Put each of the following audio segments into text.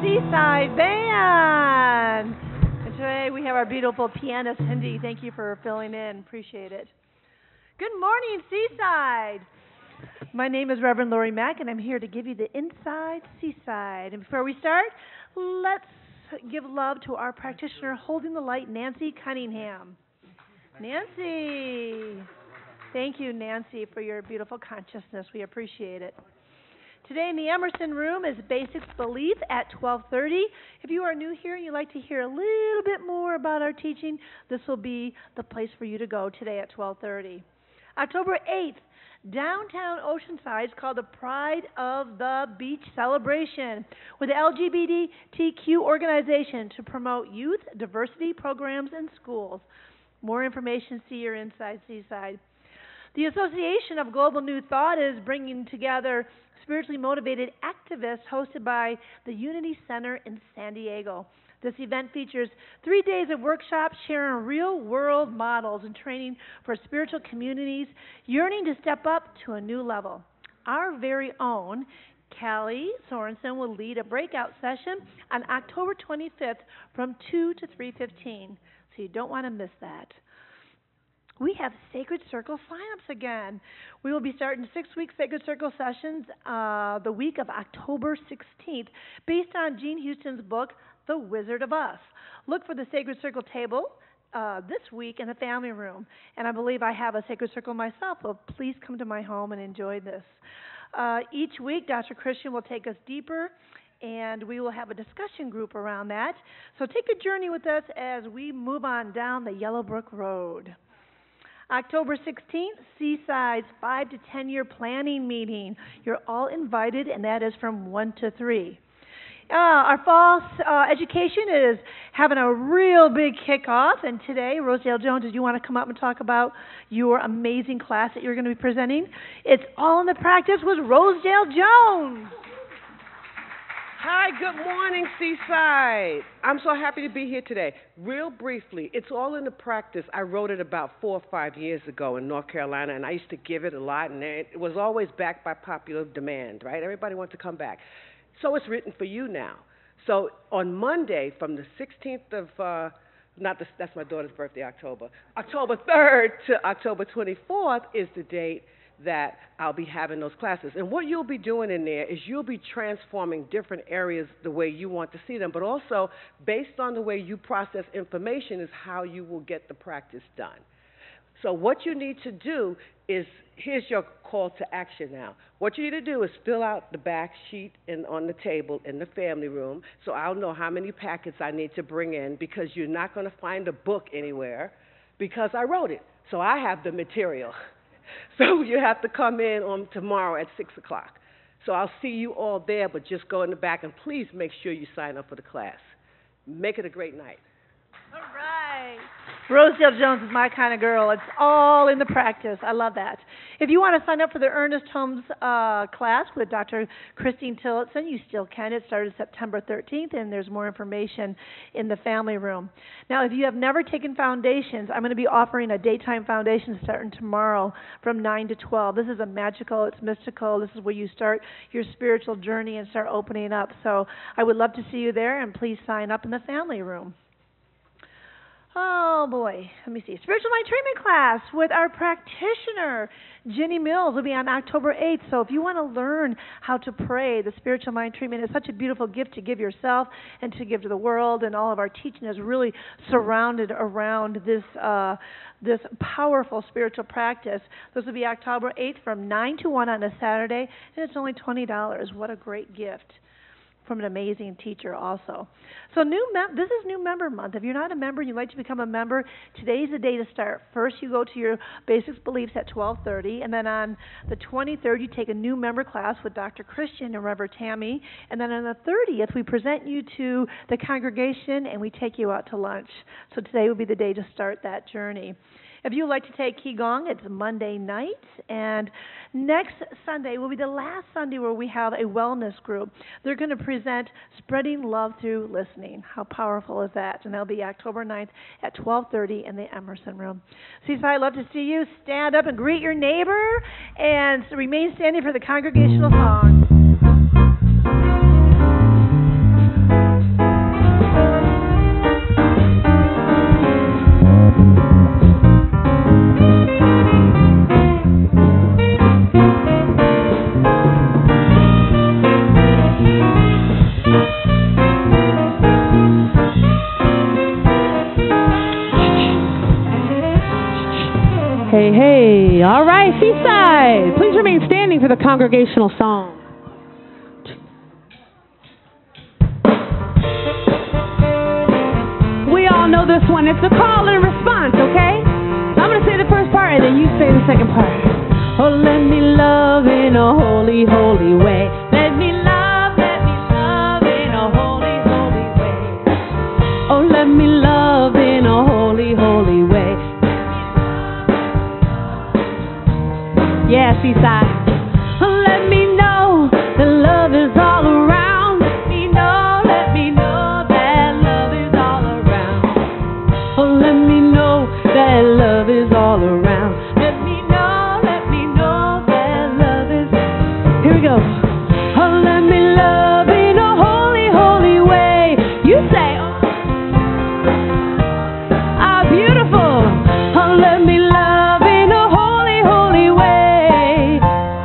Seaside Band. And today we have our beautiful pianist, Cindy. Thank you for filling in. Appreciate it. Good morning, Seaside. My name is Reverend Lori Mack, and I'm here to give you the inside Seaside. And before we start, let's give love to our practitioner holding the light, Nancy Cunningham. Nancy. Thank you, Nancy, for your beautiful consciousness. We appreciate it. Today in the Emerson Room is Basics Belief at 12:30. If you are new here and you'd like to hear a little bit more about our teaching, this will be the place for you to go today at 12:30. October 8th, downtown Oceanside is called the Pride of the Beach Celebration with the LGBTQ organization to promote youth diversity programs in schools. More information, see your Inside Seaside. The Association of Global New Thought is bringing together spiritually motivated activists hosted by the Unity Center in San Diego. This event features 3 days of workshops sharing real-world models and training for spiritual communities yearning to step up to a new level. Our very own Callie Sorensen will lead a breakout session on October 25th from 2 to 3:15, so you don't want to miss that. We have Sacred Circle sign-ups again. We will be starting 6-week Sacred Circle sessions the week of October 16th based on Gene Houston's book, The Wizard of Us. Look for the Sacred Circle table this week in the family room. And I believe I have a Sacred Circle myself, so please come to my home and enjoy this. Each week, Dr. Christian will take us deeper, and we will have a discussion group around that. So take a journey with us as we move on down the Yellowbrook Road. October 16th, Seaside's 5 to 10 year planning meeting. You're all invited, and that is from 1 to 3. Our fall education is having a real big kickoff, and today, Rosedale Jones, did you want to come up and talk about your amazing class that you're going to be presenting? It's all in the practice with Rosedale Jones. Hi, good morning, Seaside. I'm so happy to be here today. Real briefly, it's all in the practice. I wrote it about 4 or 5 years ago in North Carolina, and I used to give it a lot, and it was always backed by popular demand, right? Everybody wants to come back. So it's written for you now. So on Monday, from the 16th of, that's my daughter's birthday, October 3rd to October 24th is the date that I'll be having those classes. And what you'll be doing in there is you'll be transforming different areas the way you want to see them, but also based on the way you process information is how you will get the practice done. So what you need to do is, here's your call to action now. What you need to do is fill out the back sheet on the table in the family room so I'll know how many packets I need to bring in, because you're not going to find a book anywhere because I wrote it. So I have the material. So you have to come in on tomorrow at 6 o'clock. So I'll see you all there, but just go in the back, and please make sure you sign up for the class. Make it a great night. All right. Rosedale Jones is my kind of girl. It's all in the practice. I love that. If you want to sign up for the Ernest Holmes class with Dr. Christine Tillotson, you still can. It started September 13th, and there's more information in the family room. Now, if you have never taken foundations, I'm going to be offering a daytime foundation starting tomorrow from 9 to 12. This is a magical, it's mystical. This is where you start your spiritual journey and start opening up. So I would love to see you there, and please sign up in the family room. Oh, boy. Let me see. Spiritual Mind Treatment class with our practitioner, Jenny Mills, will be on October 8th. So if you want to learn how to pray, the Spiritual Mind Treatment is such a beautiful gift to give yourself and to give to the world. And all of our teaching is really surrounded around this powerful spiritual practice. This will be October 8th from 9 to 1 on a Saturday, and it's only $20. What a great gift from an amazing teacher also. So this is New Member Month. If you're not a member and you'd like to become a member, today's the day to start. First, you go to your Basics Beliefs at 12:30, and then on the 23rd, you take a new member class with Dr. Christian and Reverend Tammy, and then on the 30th, we present you to the congregation, and we take you out to lunch. So today will be the day to start that journey. If you would like to take Qigong, it's Monday night, and next Sunday will be the last Sunday where we have a wellness group. They're going to present Spreading Love Through Listening. How powerful is that? And that'll be October 9th at 12:30 in the Emerson Room. Seaside, I'd love to see you. Stand up and greet your neighbor, and remain standing for the congregational song. hey. All right, Seaside. Please remain standing for the congregational song. We all know this one. It's a call and response, okay? I'm going to say the first part, and then you say the second part. Oh, let me love in a holy, holy way. Let me love in a holy, holy way. Oh, let me love in a holy, holy way. Yeah, Seaside. Oh, let me know that love is all around. Let me know that love is all around. Oh, let me know that love is all around. Let me know that love is. Here we go. Oh, let me love in a holy, holy way. You say, ah, beautiful. Oh, let me love in a holy, holy way.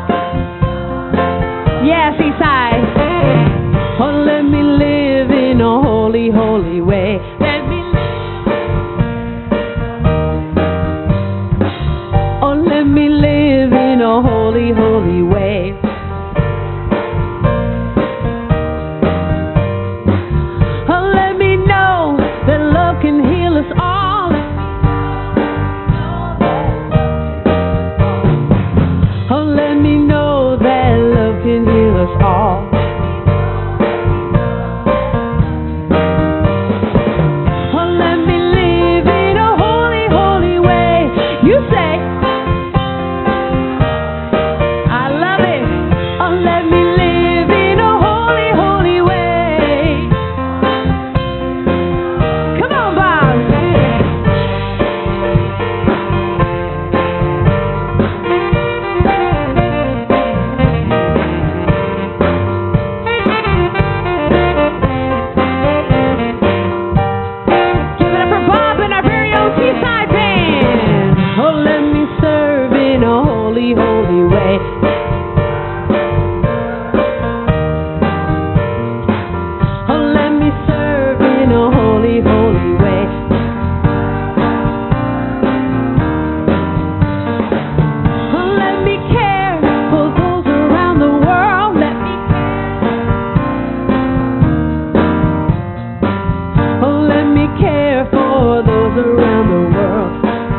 Yeah, Seaside. Oh, let me live in a holy, holy way. Let me let me live in a holy, holy way. Oh, let me know that love can heal us all. Oh, let me know that love can heal us all. Oh, let me live in a holy, holy way. You say, I love it. Oh, let me live in a holy, holy way. Come on, Bob. Give it up for Bob and our very own Seaside Band. Oh, let me serve in a holy, holy way. Oh, let me serve in a holy, holy way. Oh, let me care for those around the world. Let me Oh, let me care for those around the world.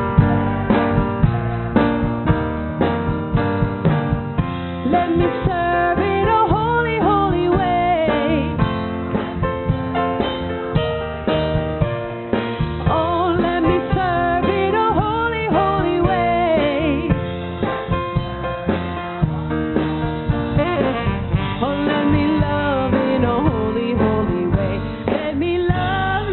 Let me serve in a holy, holy way. Oh, let me serve in a holy, holy way. Oh, let me love in a holy, holy way. Let me love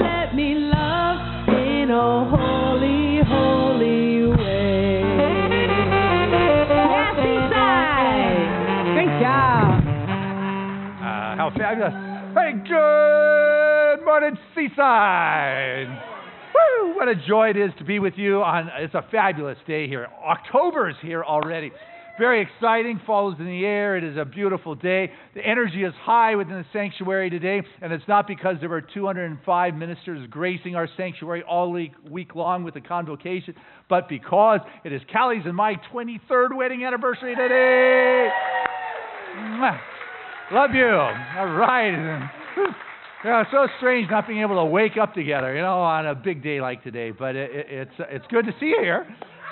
in a holy, holy way. Yeah, Seaside. Great job. How fabulous. Hey, good morning, Seaside. Woo, what a joy it is to be with you it's a fabulous day here. October is here already. Very exciting. Fall is in the air. It is a beautiful day. The energy is high within the sanctuary today, and it's not because there were 205 ministers gracing our sanctuary all week long with the convocation, but because it is Callie's and my 23rd wedding anniversary today. Mwah. Love you. All right. Yeah, it's so strange not being able to wake up together, on a big day like today, but it's good to see you here.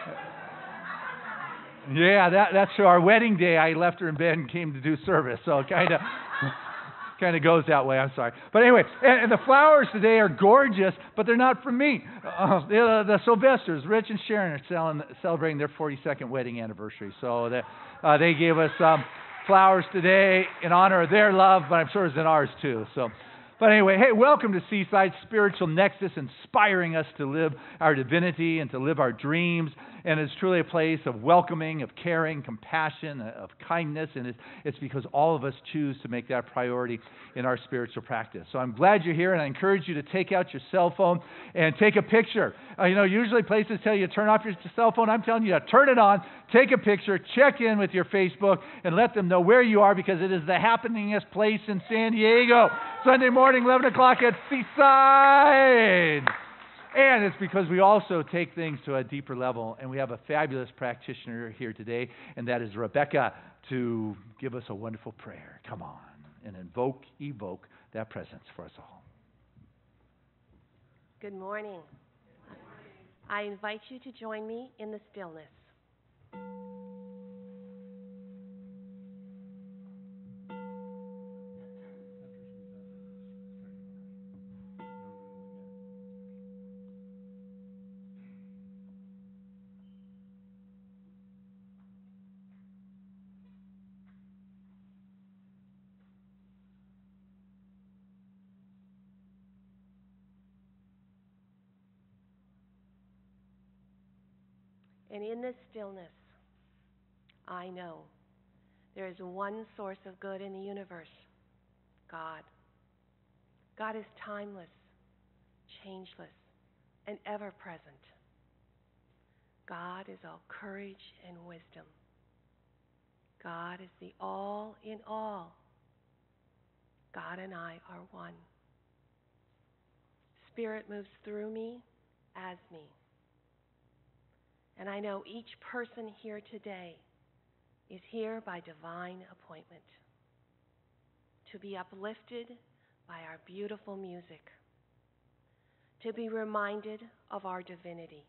Yeah, that's our wedding day. I left her in bed and came to do service, so it kind of goes that way. I'm sorry, but anyway, and the flowers today are gorgeous, but they're not from me. The Sylvesters, Rich and Sharon, are celebrating their 42nd wedding anniversary, so they gave us flowers today in honor of their love, but I'm sure it's in ours too. So. But anyway, hey, welcome to Seaside Spiritual Nexus, inspiring us to live our divinity and to live our dreams. And it's truly a place of welcoming, of caring, compassion, of kindness. And it's because all of us choose to make that priority in our spiritual practice. So I'm glad you're here, and I encourage you to take out your cell phone and take a picture. Usually places tell you to turn off your cell phone. I'm telling you to turn it on, take a picture, check in with your Facebook, and let them know where you are, because it is the happeningest place in San Diego. Sunday morning, 11 o'clock at Seaside. And it's because we also take things to a deeper level, and we have a fabulous practitioner here today, and that is Rebecca, to give us a wonderful prayer. Come on, and evoke that presence for us all. Good morning. I invite you to join me in the stillness. And in this stillness, I know there is one source of good in the universe, God. God is timeless, changeless, and ever-present. God is all courage and wisdom. God is the all in all. God and I are one. Spirit moves through me, as me. And I know each person here today is here by divine appointment, to be uplifted by our beautiful music, to be reminded of our divinity,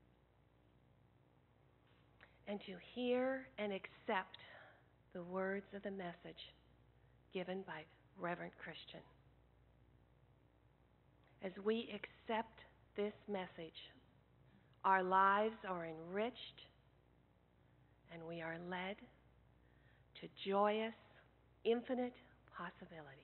and to hear and accept the words of the message given by Reverend Christian. As we accept this message, our lives are enriched, and we are led to joyous, infinite possibility.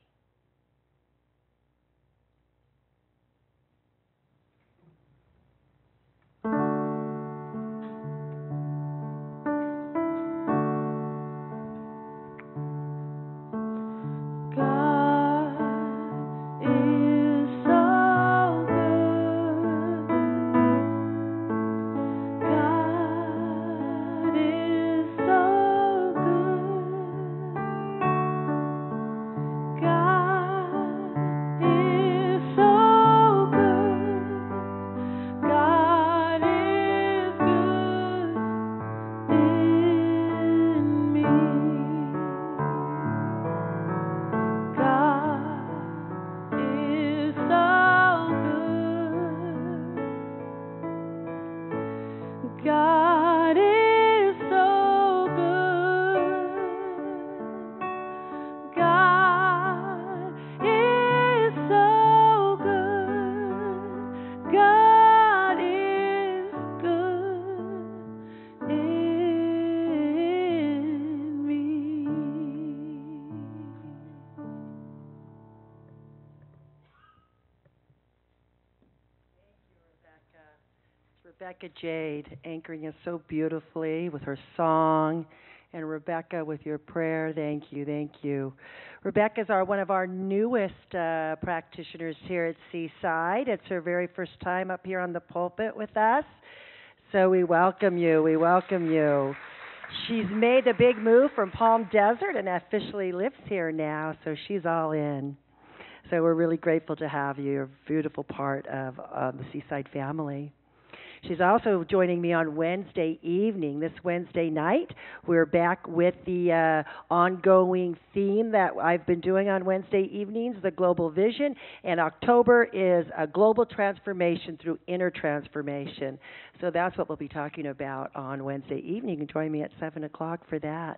Rebecca Jade anchoring us so beautifully with her song, and Rebecca with your prayer. Thank you, thank you. Rebecca's one of our newest practitioners here at Seaside. It's her very first time up here on the pulpit with us, so we welcome you. We welcome you. She's made the big move from Palm Desert and officially lives here now, so she's all in. So we're really grateful to have you. You're a beautiful part of the Seaside family. She's also joining me on Wednesday evening. This Wednesday night, we're back with the ongoing theme that I've been doing on Wednesday evenings, the Global Vision. And October is a global transformation through inner transformation. So that's what we'll be talking about on Wednesday evening. You can join me at 7 o'clock for that.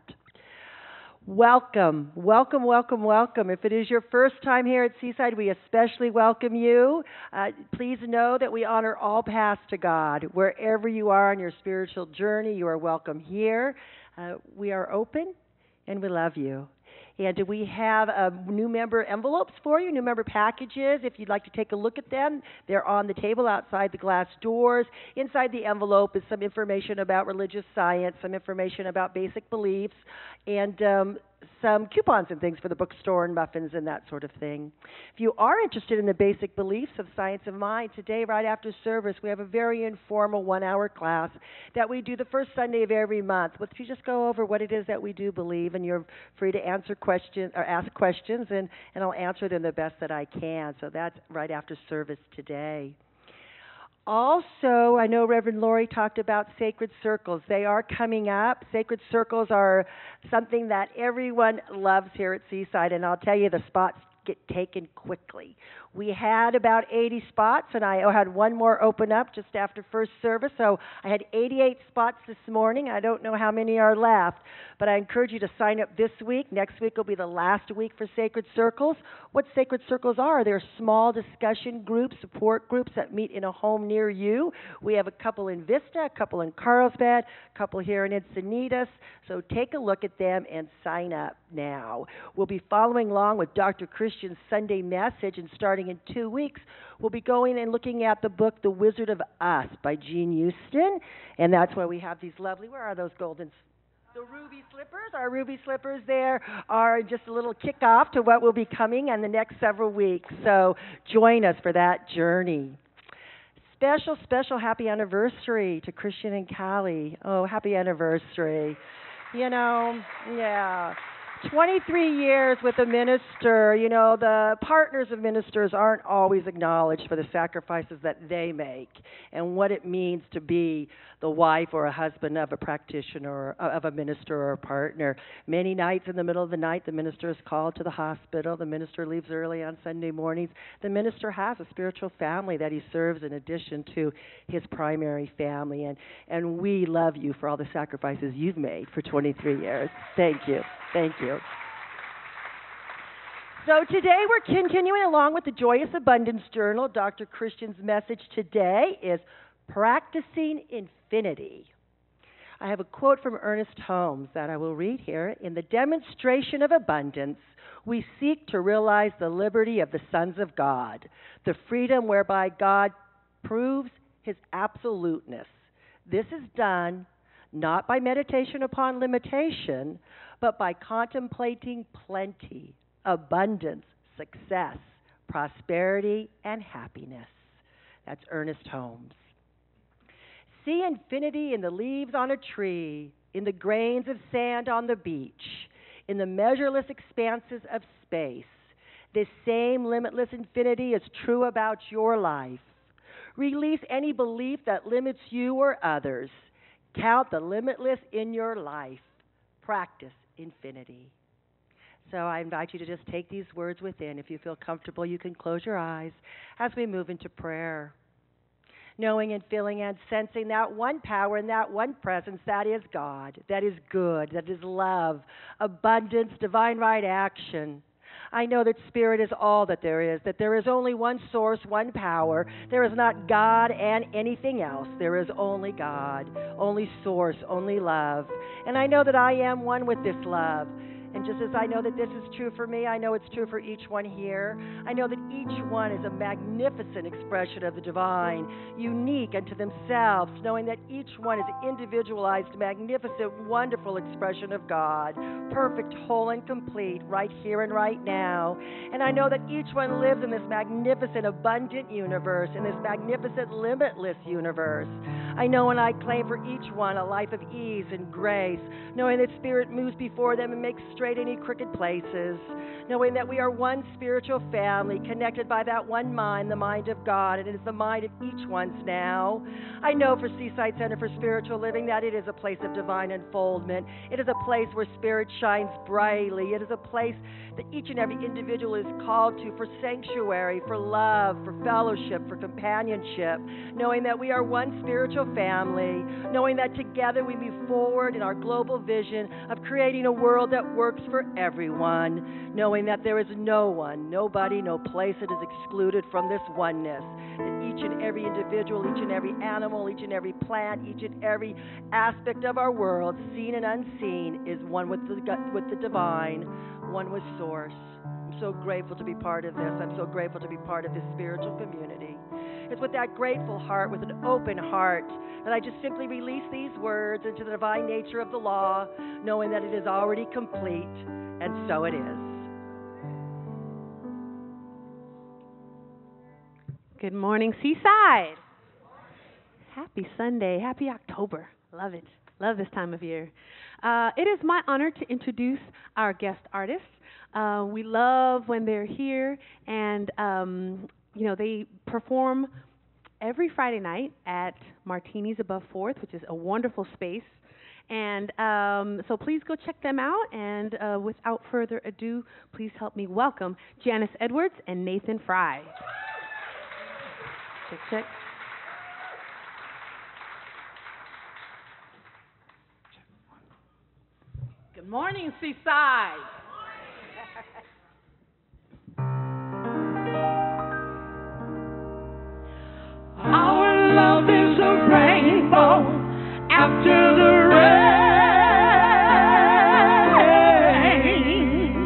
Welcome, welcome, welcome, welcome. If it is your first time here at Seaside, we especially welcome you. Please know that we honor all paths to God. Wherever you are on your spiritual journey, you are welcome here. We are open, and we love you. And we have new member envelopes for you, new member packages. If you'd like to take a look at them, they're on the table outside the glass doors. Inside the envelope is some information about religious science, some information about basic beliefs, and some coupons and things for the bookstore and muffins and that sort of thing. If you are interested in the basic beliefs of Science of Mind, today right after service we have a very informal 1-hour class that we do the first Sunday of every month. Which you just go over what it is that we do believe, and you're free to answer questions or ask questions, and I'll answer them the best that I can. So that's right after service today. Also, I know Reverend Lori talked about sacred circles. They are coming up. Sacred circles are something that everyone loves here at Seaside, and I'll tell you, the spots get taken quickly. We had about 80 spots, and I had one more open up just after first service, so I had 88 spots this morning. I don't know how many are left, but I encourage you to sign up this week. Next week will be the last week for Sacred Circles. What Sacred Circles are, they're small discussion groups, support groups that meet in a home near you. We have a couple in Vista, a couple in Carlsbad, a couple here in Encinitas, so take a look at them and sign up now. We'll be following along with Dr. Christian's Sunday message, and starting in 2 weeks, we'll be going and looking at the book The Wizard of Us by Jean Houston, and that's why we have these lovely, where are those golden, the ruby slippers? Our ruby slippers there are just a little kickoff to what will be coming in the next several weeks, so join us for that journey. Special happy anniversary to Christian and Callie. Oh, happy anniversary. You know, yeah. 23 years with a minister. You know, the partners of ministers aren't always acknowledged for the sacrifices that they make and what it means to be the wife or a husband of a practitioner or of a minister or a partner. Many nights in the middle of the night, the minister is called to the hospital. The minister leaves early on Sunday mornings. The minister has a spiritual family that he serves in addition to his primary family. And we love you for all the sacrifices you've made for 23 years. Thank you. Thank you. So today we're continuing along with the Joyous Abundance Journal. Dr. Christian's message today is Practicing Infinity. I have a quote from Ernest Holmes that I will read here. In the demonstration of abundance, we seek to realize the liberty of the sons of God, the freedom whereby God proves his absoluteness. This is done not by meditation upon limitation, but by contemplating plenty, abundance, success, prosperity, and happiness. That's Ernest Holmes. See infinity in the leaves on a tree, in the grains of sand on the beach, in the measureless expanses of space. This same limitless infinity is true about your life. Release any belief that limits you or others. Count the limitless in your life. Practice infinity. So I invite you to just take these words within. If you feel comfortable, you can close your eyes as we move into prayer. Knowing and feeling and sensing that one power and that one presence, that is God, that is good, that is love, abundance, divine right action. I know that Spirit is all that there is only one source, one power. There is not God and anything else. There is only God, only source, only love. And I know that I am one with this love. And just as I know that this is true for me, I know it's true for each one here. I know that each one is a magnificent expression of the divine, unique unto themselves, knowing that each one is an individualized, magnificent, wonderful expression of God, perfect, whole, and complete, right here and right now. And I know that each one lives in this magnificent, abundant universe, in this magnificent, limitless universe. I know and I claim for each one a life of ease and grace, knowing that Spirit moves before them and makes straight any crooked places, knowing that we are one spiritual family connected by that one mind, the mind of God, and it is the mind of each one's now. I know for Seaside Center for Spiritual Living that it is a place of divine unfoldment. It is a place where Spirit shines brightly. It is a place that each and every individual is called to for sanctuary, for love, for fellowship, for companionship, knowing that we are one spiritual family, knowing that together we move forward in our global vision of creating a world that works for everyone, knowing that there is no one, nobody, no place that is excluded from this oneness, that each and every individual, each and every animal, each and every plant, each and every aspect of our world, seen and unseen, is one with the divine, one with Source. I'm so grateful to be part of this. I'm so grateful to be part of this spiritual community. It's with that grateful heart, with an open heart, that I just simply release these words into the divine nature of the law, knowing that it is already complete, and so it is. Good morning, Seaside. Happy Sunday. Happy October. Love it. Love this time of year. It is my honor to introduce our guest artists. We love when they're here and, they perform every Friday night at Martinis Above 4th, which is a wonderful space. And so please go check them out. And without further ado, please help me welcome Janice Edwards and Nathan Fry. Check, check. Good morning, Seaside. Our love is a rainbow after the rain.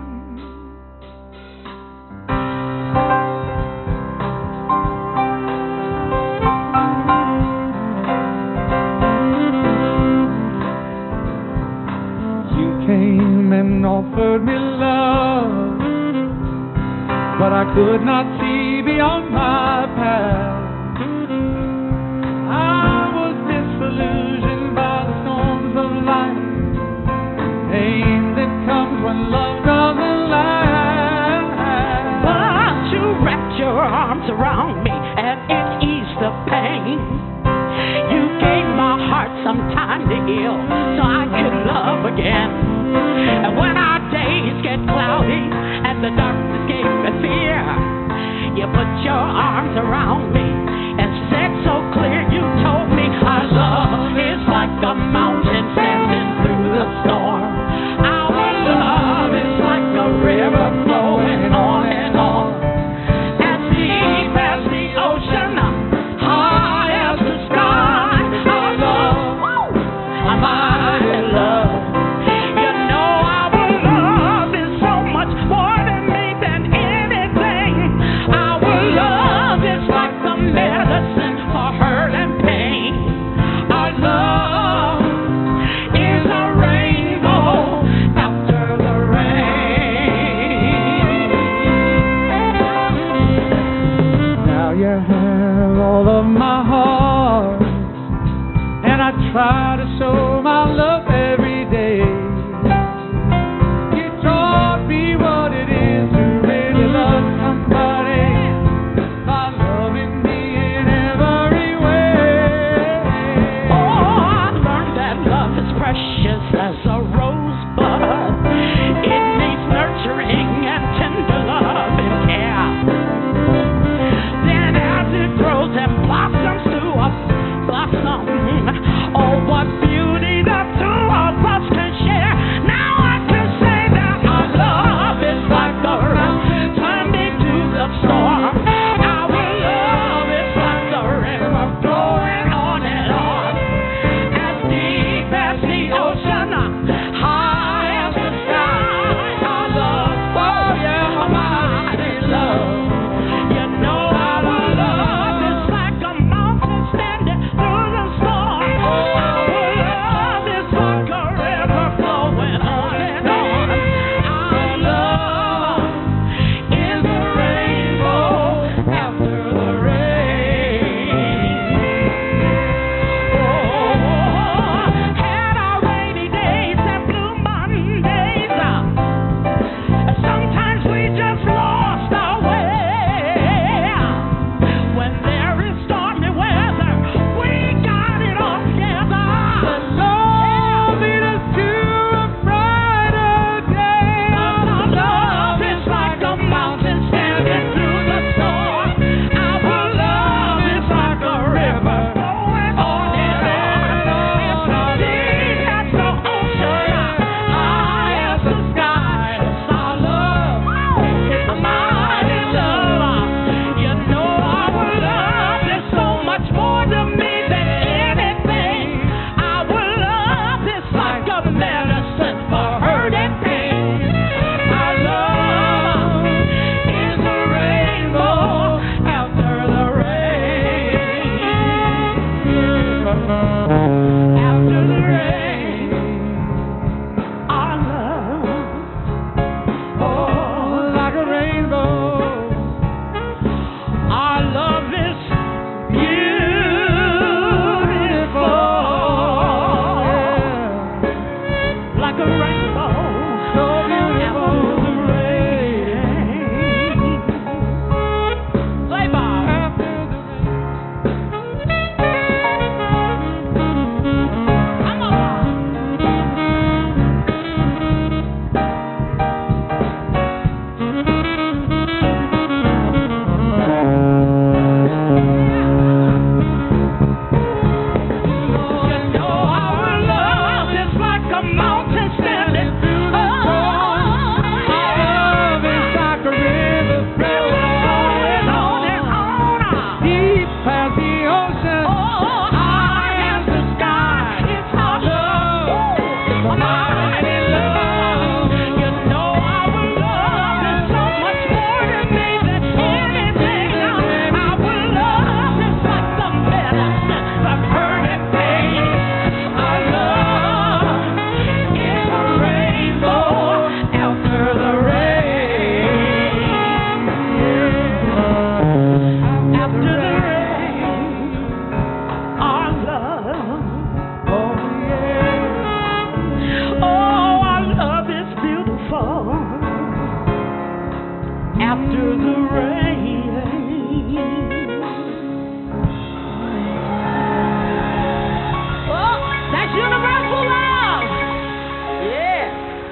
You came and offered me love, but I could not see beyond my path. I was disillusioned by the storms of life, pain that comes when love doesn't last. But you wrapped your arms around me and it eased the pain. You gave my heart some time to heal so I could love again. And when our days get cloudy and the darkness gave me fear, you put your arms around me and said so clear, you told me our love is like a mountain standing through the storm. Our love is like a river flowing on and on, as deep as the ocean, high as the sky. Our love, our mighty love, after the rain. Oh, that's universal love. Yeah.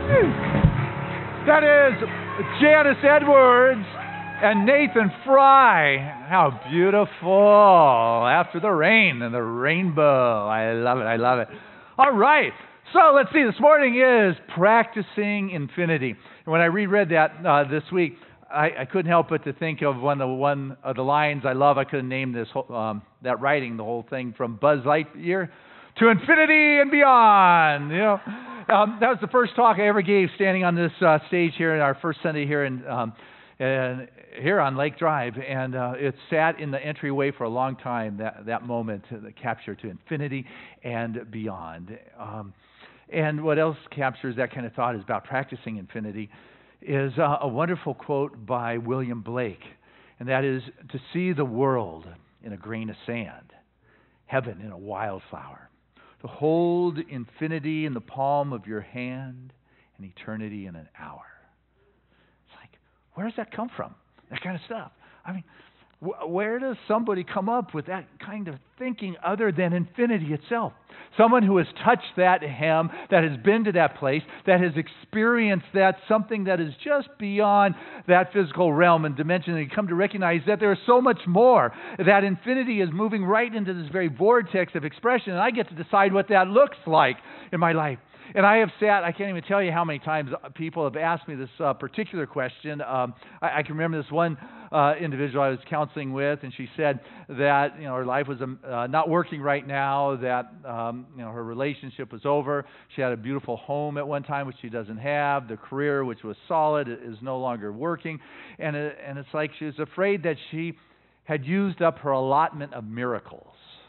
That is Janice Edwards and Nathan Fry. How beautiful. After the rain and the rainbow. I love it. I love it. All right. So let's see. This morning is practicing infinity. And when I reread that this week, I couldn't help but to think of one of the lines I love. I could have named this that writing, the whole thing, from Buzz Lightyear to infinity and beyond. You know, that was the first talk I ever gave, standing on this stage here in our first Sunday here here on Lake Drive, and it sat in the entryway for a long time. That moment, the capture to infinity and beyond. And what else captures that kind of thought is about practicing infinity is a wonderful quote by William Blake, and that is, to see the world in a grain of sand, heaven in a wildflower, to hold infinity in the palm of your hand and eternity in an hour. It's like, where does that come from? That kind of stuff. I mean, where does somebody come up with that kind of thinking other than infinity itself? Someone who has touched that hem, that has been to that place, that has experienced that, something that is just beyond that physical realm and dimension, and you come to recognize that there is so much more. That infinity is moving right into this very vortex of expression, and I get to decide what that looks like in my life. And I have sat, I can't even tell you how many times people have asked me this particular question. I can remember this one individual I was counseling with, and she said that her life was not working right now, that her relationship was over. She had a beautiful home at one time, which she doesn't have. The career, which was solid, is no longer working. And it's like she was afraid that she had used up her allotment of miracles.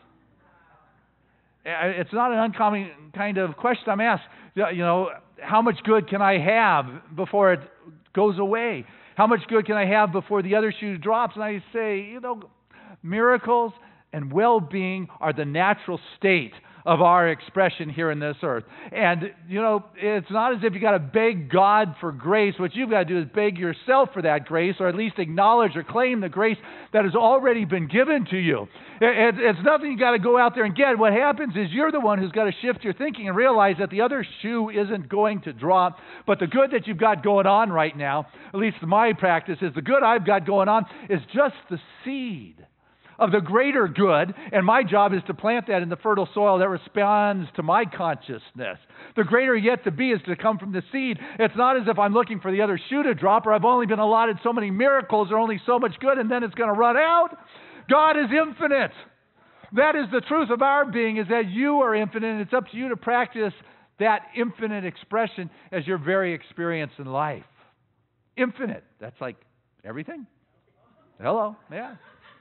It's not an uncommon kind of question I'm asked. How much good can I have before it goes away? How much good can I have before the other shoe drops? And I say, miracles and well-being are the natural state of our expression here in this earth. And, it's not as if you got to beg God for grace. What you've got to do is beg yourself for that grace, or at least acknowledge or claim the grace that has already been given to you. It's nothing you got to go out there and get. What happens is you're the one who's got to shift your thinking and realize that the other shoe isn't going to drop, but the good that you've got going on right now, at least my practice is, the good I've got going on is just the seed of the greater good, and my job is to plant that in the fertile soil that responds to my consciousness. The greater yet to be is to come from the seed. It's not as if I'm looking for the other shoe to drop, or I've only been allotted so many miracles or only so much good, and then it's going to run out. God is infinite. That is the truth of our being, is that you are infinite, and it's up to you to practice that infinite expression as your very experience in life. Infinite. That's like everything. Hello. Yeah.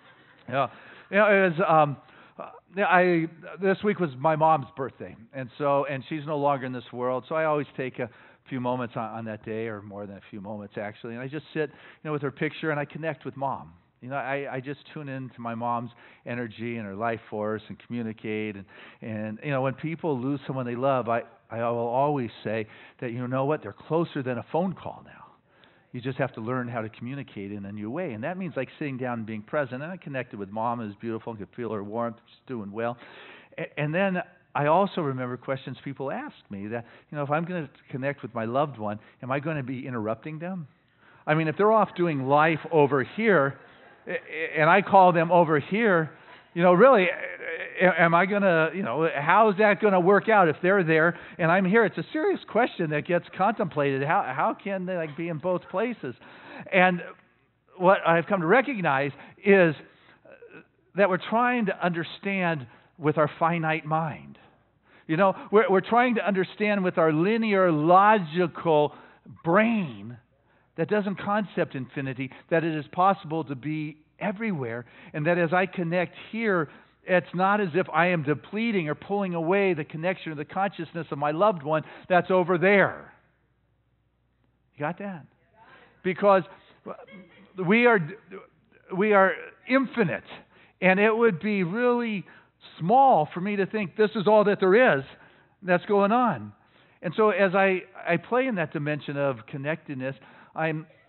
It was, this week was my mom's birthday, and she's no longer in this world. So I always take a few moments on that day, or more than a few moments actually, and I just sit, with her picture, and I connect with Mom. I just tune into my mom's energy and her life force and communicate. And when people lose someone they love, I will always say that, what, they're closer than a phone call now. You just have to learn how to communicate in a new way. And that means like sitting down and being present. And I connected with Mom. It was beautiful. I could feel her warmth. She's doing well. And then I also remember questions people asked me that, if I'm going to connect with my loved one, am I going to be interrupting them? I mean, if they're off doing life over here, and I call them over here, really, am I going to, how is that going to work out if they're there and I'm here? It's a serious question that gets contemplated. How can they be in both places? And what I've come to recognize is that we're trying to understand with our finite mind. We're trying to understand with our linear, logical brain that doesn't concept infinity, that it is possible to be everywhere, and that as I connect here, it's not as if I am depleting or pulling away the connection or the consciousness of my loved one that's over there. You got that? Because we are infinite, and it would be really small for me to think this is all that there is that's going on. And so as I play in that dimension of connectedness, I'm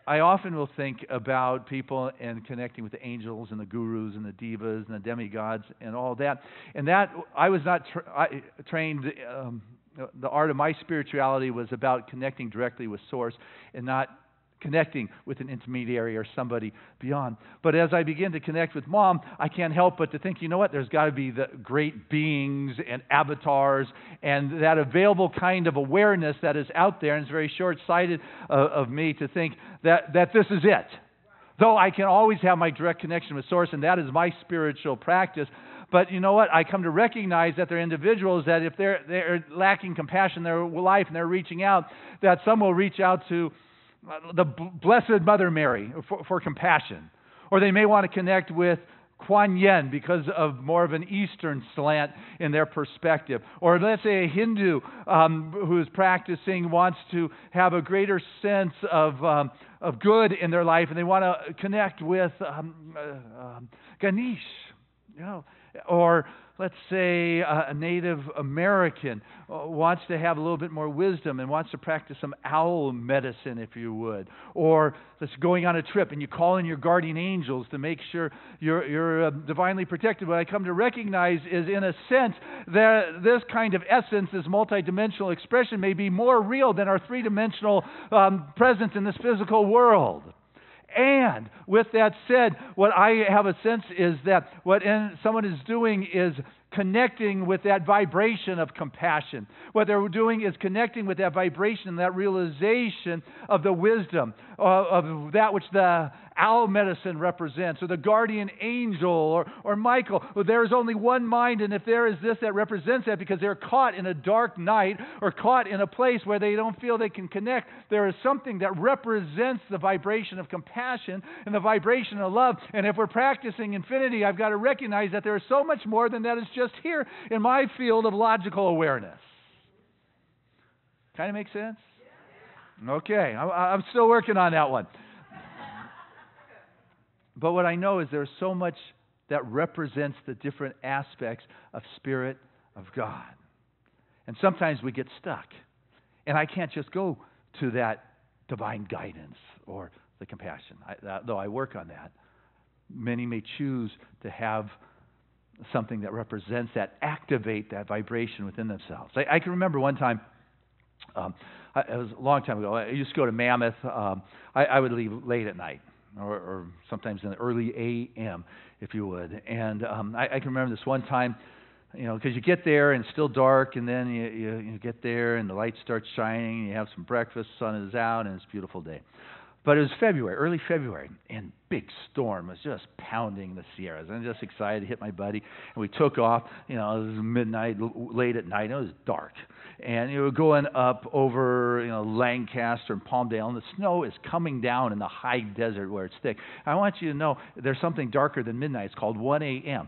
I often will think about people and connecting with the angels and the gurus and the divas and the demigods and all that. And that, I was not trained, the art of my spirituality was about connecting directly with Source and not connecting with an intermediary or somebody beyond. But as I begin to connect with Mom, I can't help but to think, you know what, there's got to be the great beings and avatars and that available kind of awareness that is out there. And it's very short-sighted of me to think that this is it. Though I can always have my direct connection with Source, and that is my spiritual practice. But you know what? I come to recognize that there are individuals that if they're lacking compassion in their life and they're reaching out, that some will reach out to the Blessed Mother Mary for compassion. Or they may want to connect with Kuan Yin because of more of an Eastern slant in their perspective. Or let's say a Hindu who is practicing wants to have a greater sense of good in their life, and they want to connect with Ganesh, you know. Or let's say a Native American wants to have a little bit more wisdom and wants to practice some owl medicine, if you would. Or let's going on a trip and you call in your guardian angels to make sure you're divinely protected. What I come to recognize is, in a sense, that this kind of essence, this multidimensional expression, may be more real than our three-dimensional presence in this physical world. And with that said, what I have a sense is that what someone is doing is connecting with that vibration of compassion. What they're doing is connecting with that vibration, that realization of the wisdom, of that which the owl medicine represents, or the guardian angel, or Michael. There is only one mind, and if there is this that represents that, because they're caught in a dark night or caught in a place where they don't feel they can connect, there is something that represents the vibration of compassion and the vibration of love. And if we're practicing infinity, I've got to recognize that there is so much more than that is just here in my field of logical awareness. Kind of make sense? Okay, I'm still working on that one. But what I know is there's so much that represents the different aspects of Spirit of God. And sometimes we get stuck. And I can't just go to that divine guidance or the compassion, though I work on that. Many may choose to have something that represents that, activate that vibration within themselves. I can remember one time, it was a long time ago, I used to go to Mammoth. I would leave late at night. Or sometimes in the early a.m., if you would. And I can remember this one time, you know, because you get there and it's still dark, and then you get there and the lights start shining, and you have some breakfast, sun is out, and it's a beautiful day. But it was February, early February, and big storm was just pounding the Sierras. I'm just excited to hit my buddy, and we took off. You know, it was midnight, late at night. It was dark, and you were going up over, you know, Lancaster and Palmdale, and the snow is coming down in the high desert where it's thick. I want you to know there's something darker than midnight. It's called 1 a.m.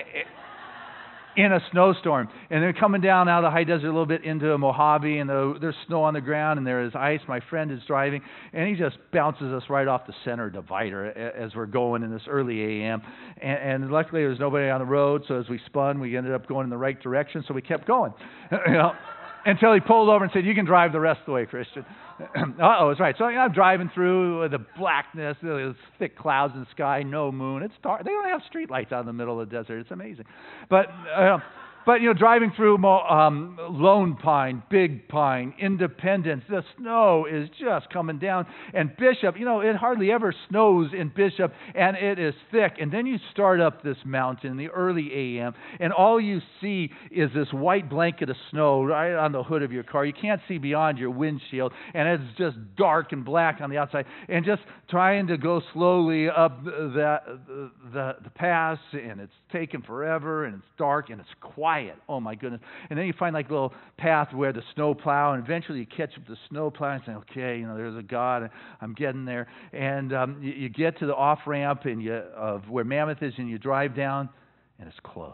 In a snowstorm, and they're coming down out of the high desert a little bit into Mojave, and there's snow on the ground, and there is ice. My friend is driving, and he just bounces us right off the center divider as we're going in this early a.m. And luckily, there was nobody on the road, so as we spun, we ended up going in the right direction, so we kept going, you know, until he pulled over and said, "You can drive the rest of the way, Christian." That's right. So I'm driving through the blackness, there's thick clouds in the sky, no moon. It's dark. They don't have street lights out in the middle of the desert. It's amazing. But you know, driving through Lone Pine, Big Pine, Independence, the snow is just coming down. And Bishop, you know, it hardly ever snows in Bishop, and it is thick. And then you start up this mountain in the early a.m., and all you see is this white blanket of snow right on the hood of your car. You can't see beyond your windshield, and it's just dark and black on the outside. And just trying to go slowly up the pass, and it's taking forever, and it's dark, and it's quiet. Oh my goodness. And then you find like a little path where the snow plow, and eventually you catch up the snow plow and say, okay, you know, there's a God, and I'm getting there. And you get to the off ramp and of where Mammoth is, and you drive down, and it's closed.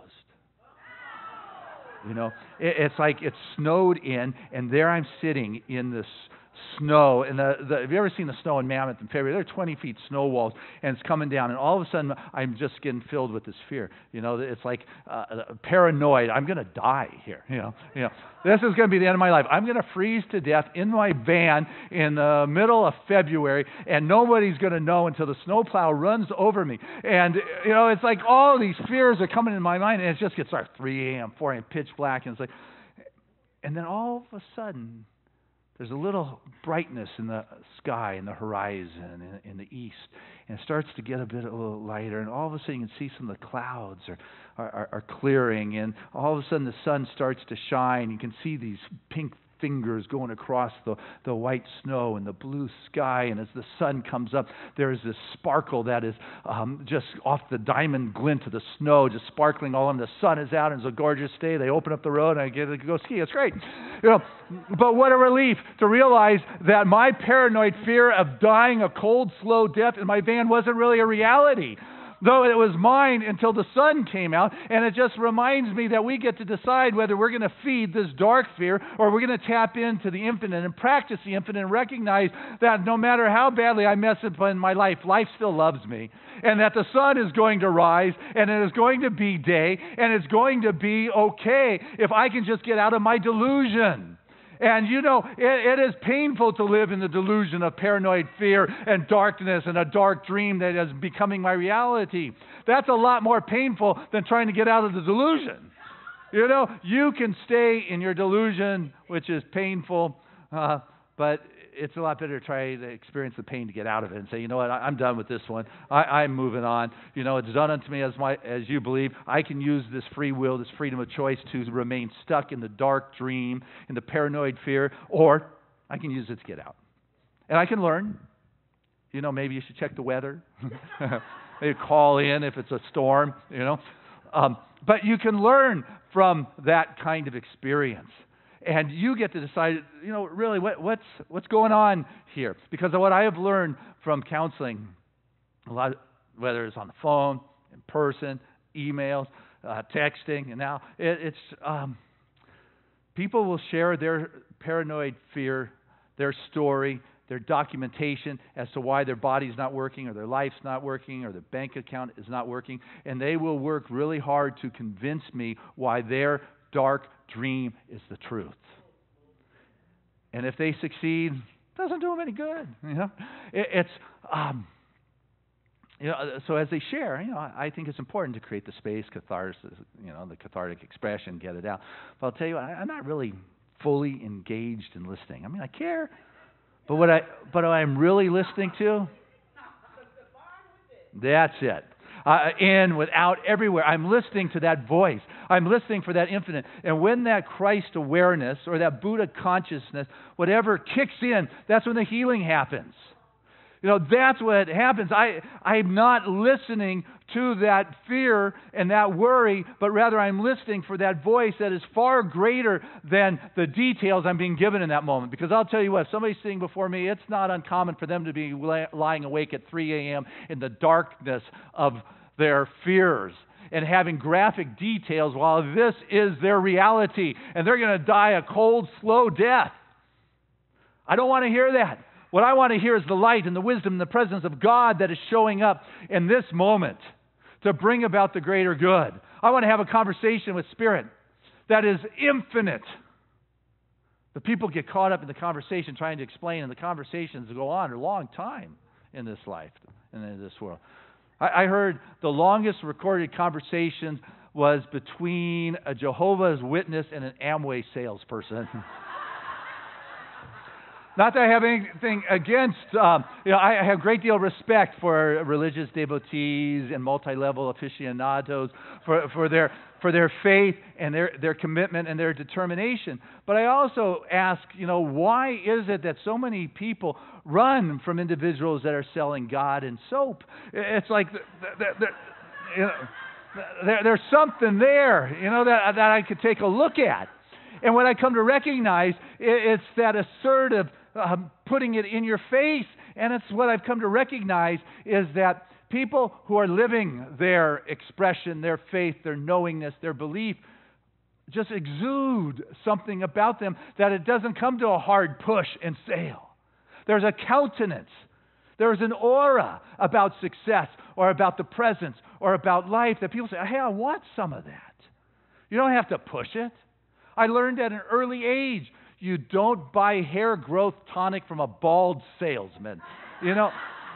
You know, it's like it's snowed in, and there I'm sitting in this snow. And have you ever seen the snow in Mammoth in February? There are 20 feet snow walls, and it's coming down. And all of a sudden, I'm just getting filled with this fear. It's like paranoid. I'm going to die here. This is going to be the end of my life. I'm going to freeze to death in my van in the middle of February, and nobody's going to know until the snowplow runs over me. And, it's like all these fears are coming in my mind, and it just gets like 3 a.m., 4 a.m., pitch black, and it's like, and then all of a sudden, there's a little brightness in the sky, in the horizon, in the east, and it starts to get a little lighter, and all of a sudden you can see some of the clouds are clearing, and all of a sudden the sun starts to shine. You can see these pink fingers going across the white snow and the blue sky, and as the sun comes up, there's this sparkle that is just off the diamond glint of the snow, just sparkling all in. The sun is out, and it's a gorgeous day. They open up the road, and I get to go ski. It's great. But what a relief to realize that my paranoid fear of dying a cold, slow death in my van wasn't really a reality. Though it was mine until the sun came out, and it just reminds me that we get to decide whether we're going to feed this dark fear or we're going to tap into the infinite and practice the infinite and recognize that no matter how badly I mess up in my life, life still loves me, and that the sun is going to rise, and it is going to be day, and it's going to be okay if I can just get out of my delusion. And it is painful to live in the delusion of paranoid fear and darkness and a dark dream that is becoming my reality. That's a lot more painful than trying to get out of the delusion. You can stay in your delusion, which is painful, but it's a lot better to try to experience the pain to get out of it and say, you know what, I'm done with this one. I'm moving on. It's done unto me as you believe. I can use this free will, this freedom of choice to remain stuck in the dark dream, in the paranoid fear, or I can use it to get out. And I can learn. Maybe you should check the weather. Maybe call in if it's a storm, But you can learn from that kind of experience. And you get to decide, really what's going on here. Because of what I have learned from counseling, a lot, whether it's on the phone, in person, emails, texting, and now it's people will share their paranoid fear, their story, their documentation as to why their body's not working or their life's not working or their bank account is not working. And they will work really hard to convince me why their dark dream is the truth. And if they succeed, it doesn't do them any good. So as they share, I think it's important to create the space, catharsis, the cathartic expression, get it out. But I'll tell you, I'm not really fully engaged in listening. I mean, I care, but what I'm really listening to, that's it. In, without, everywhere. I'm listening to that voice. I'm listening for that infinite. And when that Christ awareness or that Buddha consciousness, whatever kicks in, that's when the healing happens. That's what happens. I'm not listening to that fear and that worry, but rather I'm listening for that voice that is far greater than the details I'm being given in that moment. Because I'll tell you what, if somebody's sitting before me, it's not uncommon for them to be lying awake at 3 a.m. in the darkness of their fears and having graphic details while this is their reality. And they're going to die a cold, slow death. I don't want to hear that. What I want to hear is the light and the wisdom and the presence of God that is showing up in this moment to bring about the greater good. I want to have a conversation with Spirit that is infinite. The people get caught up in the conversation trying to explain, and the conversations go on a long time in this life and in this world. I heard the longest recorded conversation was between a Jehovah's Witness and an Amway salesperson. Not that I have anything against, I have a great deal of respect for religious devotees and multi-level aficionados for their faith and their commitment and their determination. But I also ask, why is it that so many people run from individuals that are selling God and soap? It's like there's something there, that I could take a look at. And what I come to recognize, it's that assertive putting it in your face. And it's what I've come to recognize is that people who are living their expression, their faith, their knowingness, their belief just exude something about them that it doesn't come to a hard push and sail. There's a countenance. There's an aura about success or about the presence or about life that people say, hey, I want some of that. You don't have to push it. I learned at an early age, you don't buy hair growth tonic from a bald salesman. You know,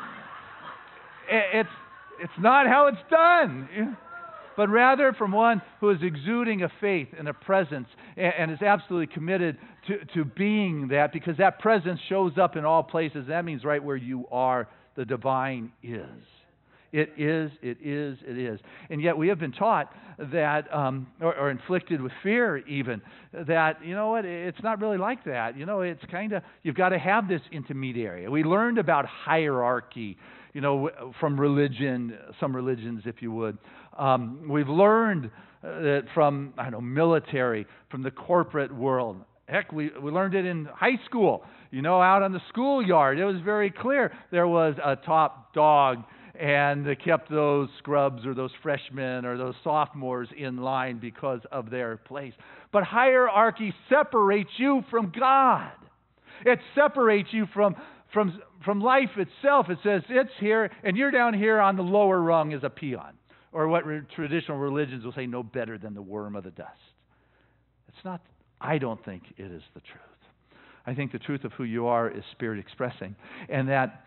it's not how it's done. But rather from one who is exuding a faith and a presence and is absolutely committed to being that, because that presence shows up in all places. That means right where you are, the divine is. It is, it is, it is. And yet we have been taught that, or inflicted with fear even, that, you know what, it's not really like that. You know, it's kind of, you've got to have this intermediary. We learned about hierarchy, you know, from religion, some religions, if you would. We've learned that from, military, from the corporate world. Heck, we learned it in high school. You know, out on the schoolyard, it was very clear. There was a top dog, and they kept those scrubs or those freshmen or those sophomores in line because of their place. But hierarchy separates you from God. It separates you from life itself. It says it's here, and you're down here on the lower rung as a peon. Or what traditional religions will say, no better than the worm of the dust. It's not, I don't think it is the truth. I think the truth of who you are is Spirit expressing, and that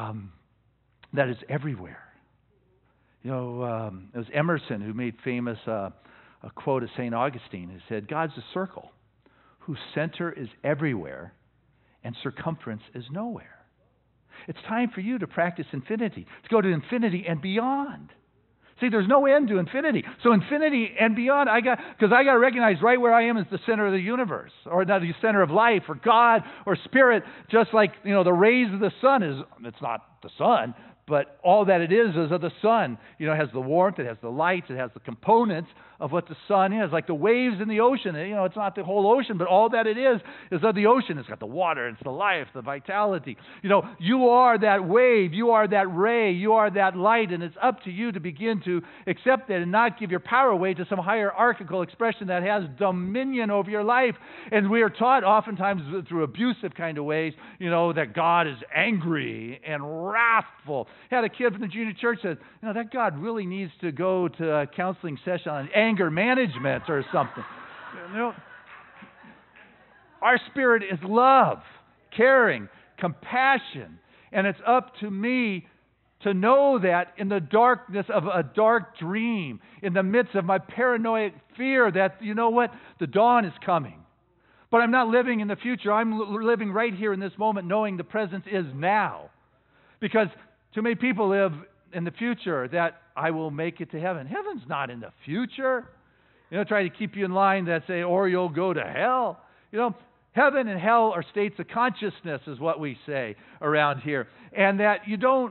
is everywhere. You know, it was Emerson who made famous a quote of St. Augustine. He said, God's a circle whose center is everywhere and circumference is nowhere. It's time for you to practice infinity, to go to infinity and beyond. See, there's no end to infinity. So infinity and beyond, because I got to recognize right where I am is the center of the universe, or not the center of life, or God, or Spirit. Just like, you know, the rays of the sun it's not the sun, but all that it is of the sun. You know, it has the warmth, it has the lights, it has the components of what the sun is. Like the waves in the ocean, you know, it's not the whole ocean, but all that it is of the ocean. It's got the water, it's the life, the vitality. You know, you are that wave, you are that ray, you are that light, and it's up to you to begin to accept that and not give your power away to some hierarchical expression that has dominion over your life. And we are taught oftentimes through abusive kind of ways, you know, that God is angry and wrathful. Had a kid from the junior church said, you know, that God really needs to go to a counseling session on anger management or something. You know, our spirit is love, caring, compassion, and it's up to me to know that in the darkness of a dark dream, in the midst of my paranoid fear that, you know what, the dawn is coming. But I'm not living in the future. I'm living right here in this moment, knowing the presence is now. Because too many people live in the future that I will make it to heaven. Heaven's not in the future. You know, try to keep you in line that say, or you'll go to hell. You know, heaven and hell are states of consciousness is what we say around here. And that you don't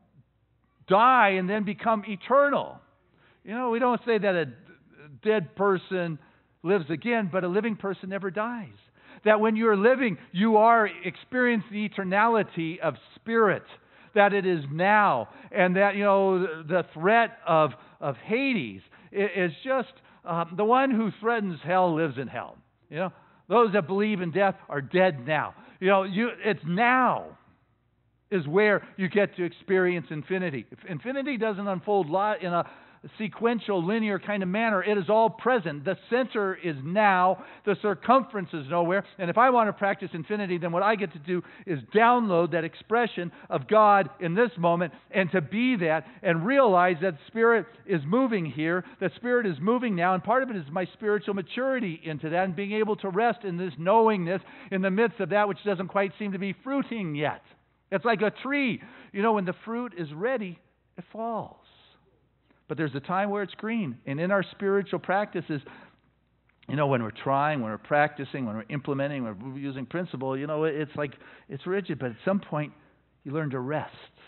die and then become eternal. You know, we don't say that a dead person lives again, but a living person never dies. That when you're living, you are experiencing the eternality of spirit. That it is now, and that, you know, the threat of Hades is just the one who threatens hell lives in hell. You know, those that believe in death are dead now. You know, it's now is where you get to experience infinity. If infinity doesn't unfold in a sequential, linear kind of manner, it is all present. The center is now, the circumference is nowhere. And if I want to practice infinity, then what I get to do is download that expression of God in this moment and to be that and realize that Spirit is moving here, that Spirit is moving now, and part of it is my spiritual maturity into that and being able to rest in this knowingness in the midst of that which doesn't quite seem to be fruiting yet. It's like a tree. You know, when the fruit is ready, it falls. But there's a time where it's green. And in our spiritual practices, you know, when we're trying, when we're practicing, when we're implementing, when we're using principle, you know, it's like, it's rigid. But at some point, you learn to rest.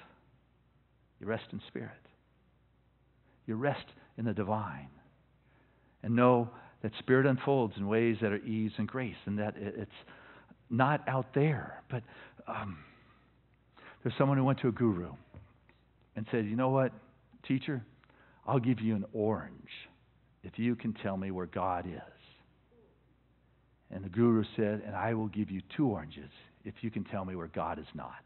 You rest in spirit. You rest in the divine. And know that spirit unfolds in ways that are ease and grace. And that it's not out there. But there's someone who went to a guru and said, you know what, teacher? I'll give you an orange if you can tell me where God is. And the guru said, and I will give you 2 oranges if you can tell me where God is not.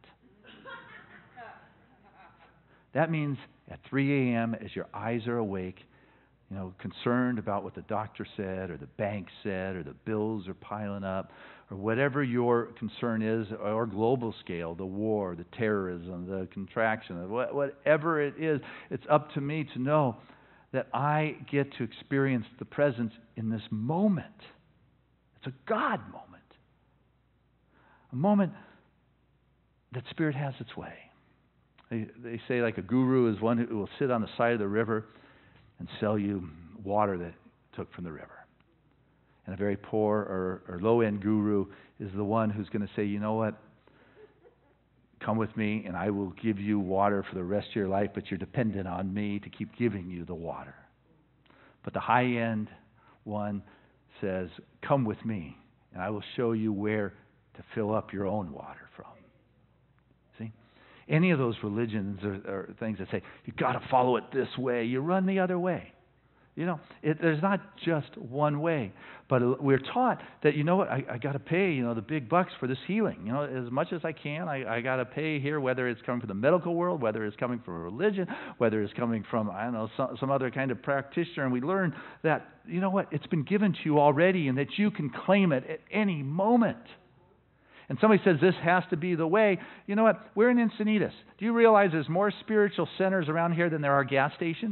That means at 3 a.m., as your eyes are awake, concerned about what the doctor said or the bank said or the bills are piling up or whatever your concern is, or global scale, the war, the terrorism, the contraction, whatever it is, it's up to me to know that I get to experience the presence in this moment. It's a God moment. A moment that Spirit has its way. They say like a guru is one who will sit on the side of the river and sell you water that he took from the river. And a very poor or low-end guru is the one who's going to say, you know what? Come with me and I will give you water for the rest of your life, but you're dependent on me to keep giving you the water. But the high-end one says, come with me and I will show you where to fill up your own water from. See? Any of those religions or things that say, you've got to follow it this way, you run the other way. There's not just one way. But we're taught that, you know what, I got to pay, the big bucks for this healing. As much as I can, I got to pay here, whether it's coming from the medical world, whether it's coming from a religion, whether it's coming from, some other kind of practitioner. And we learn that, you know what, it's been given to you already and that you can claim it at any moment. And somebody says this has to be the way. You know what? We're in Encinitas. Do you realize there's more spiritual centers around here than there are gas stations?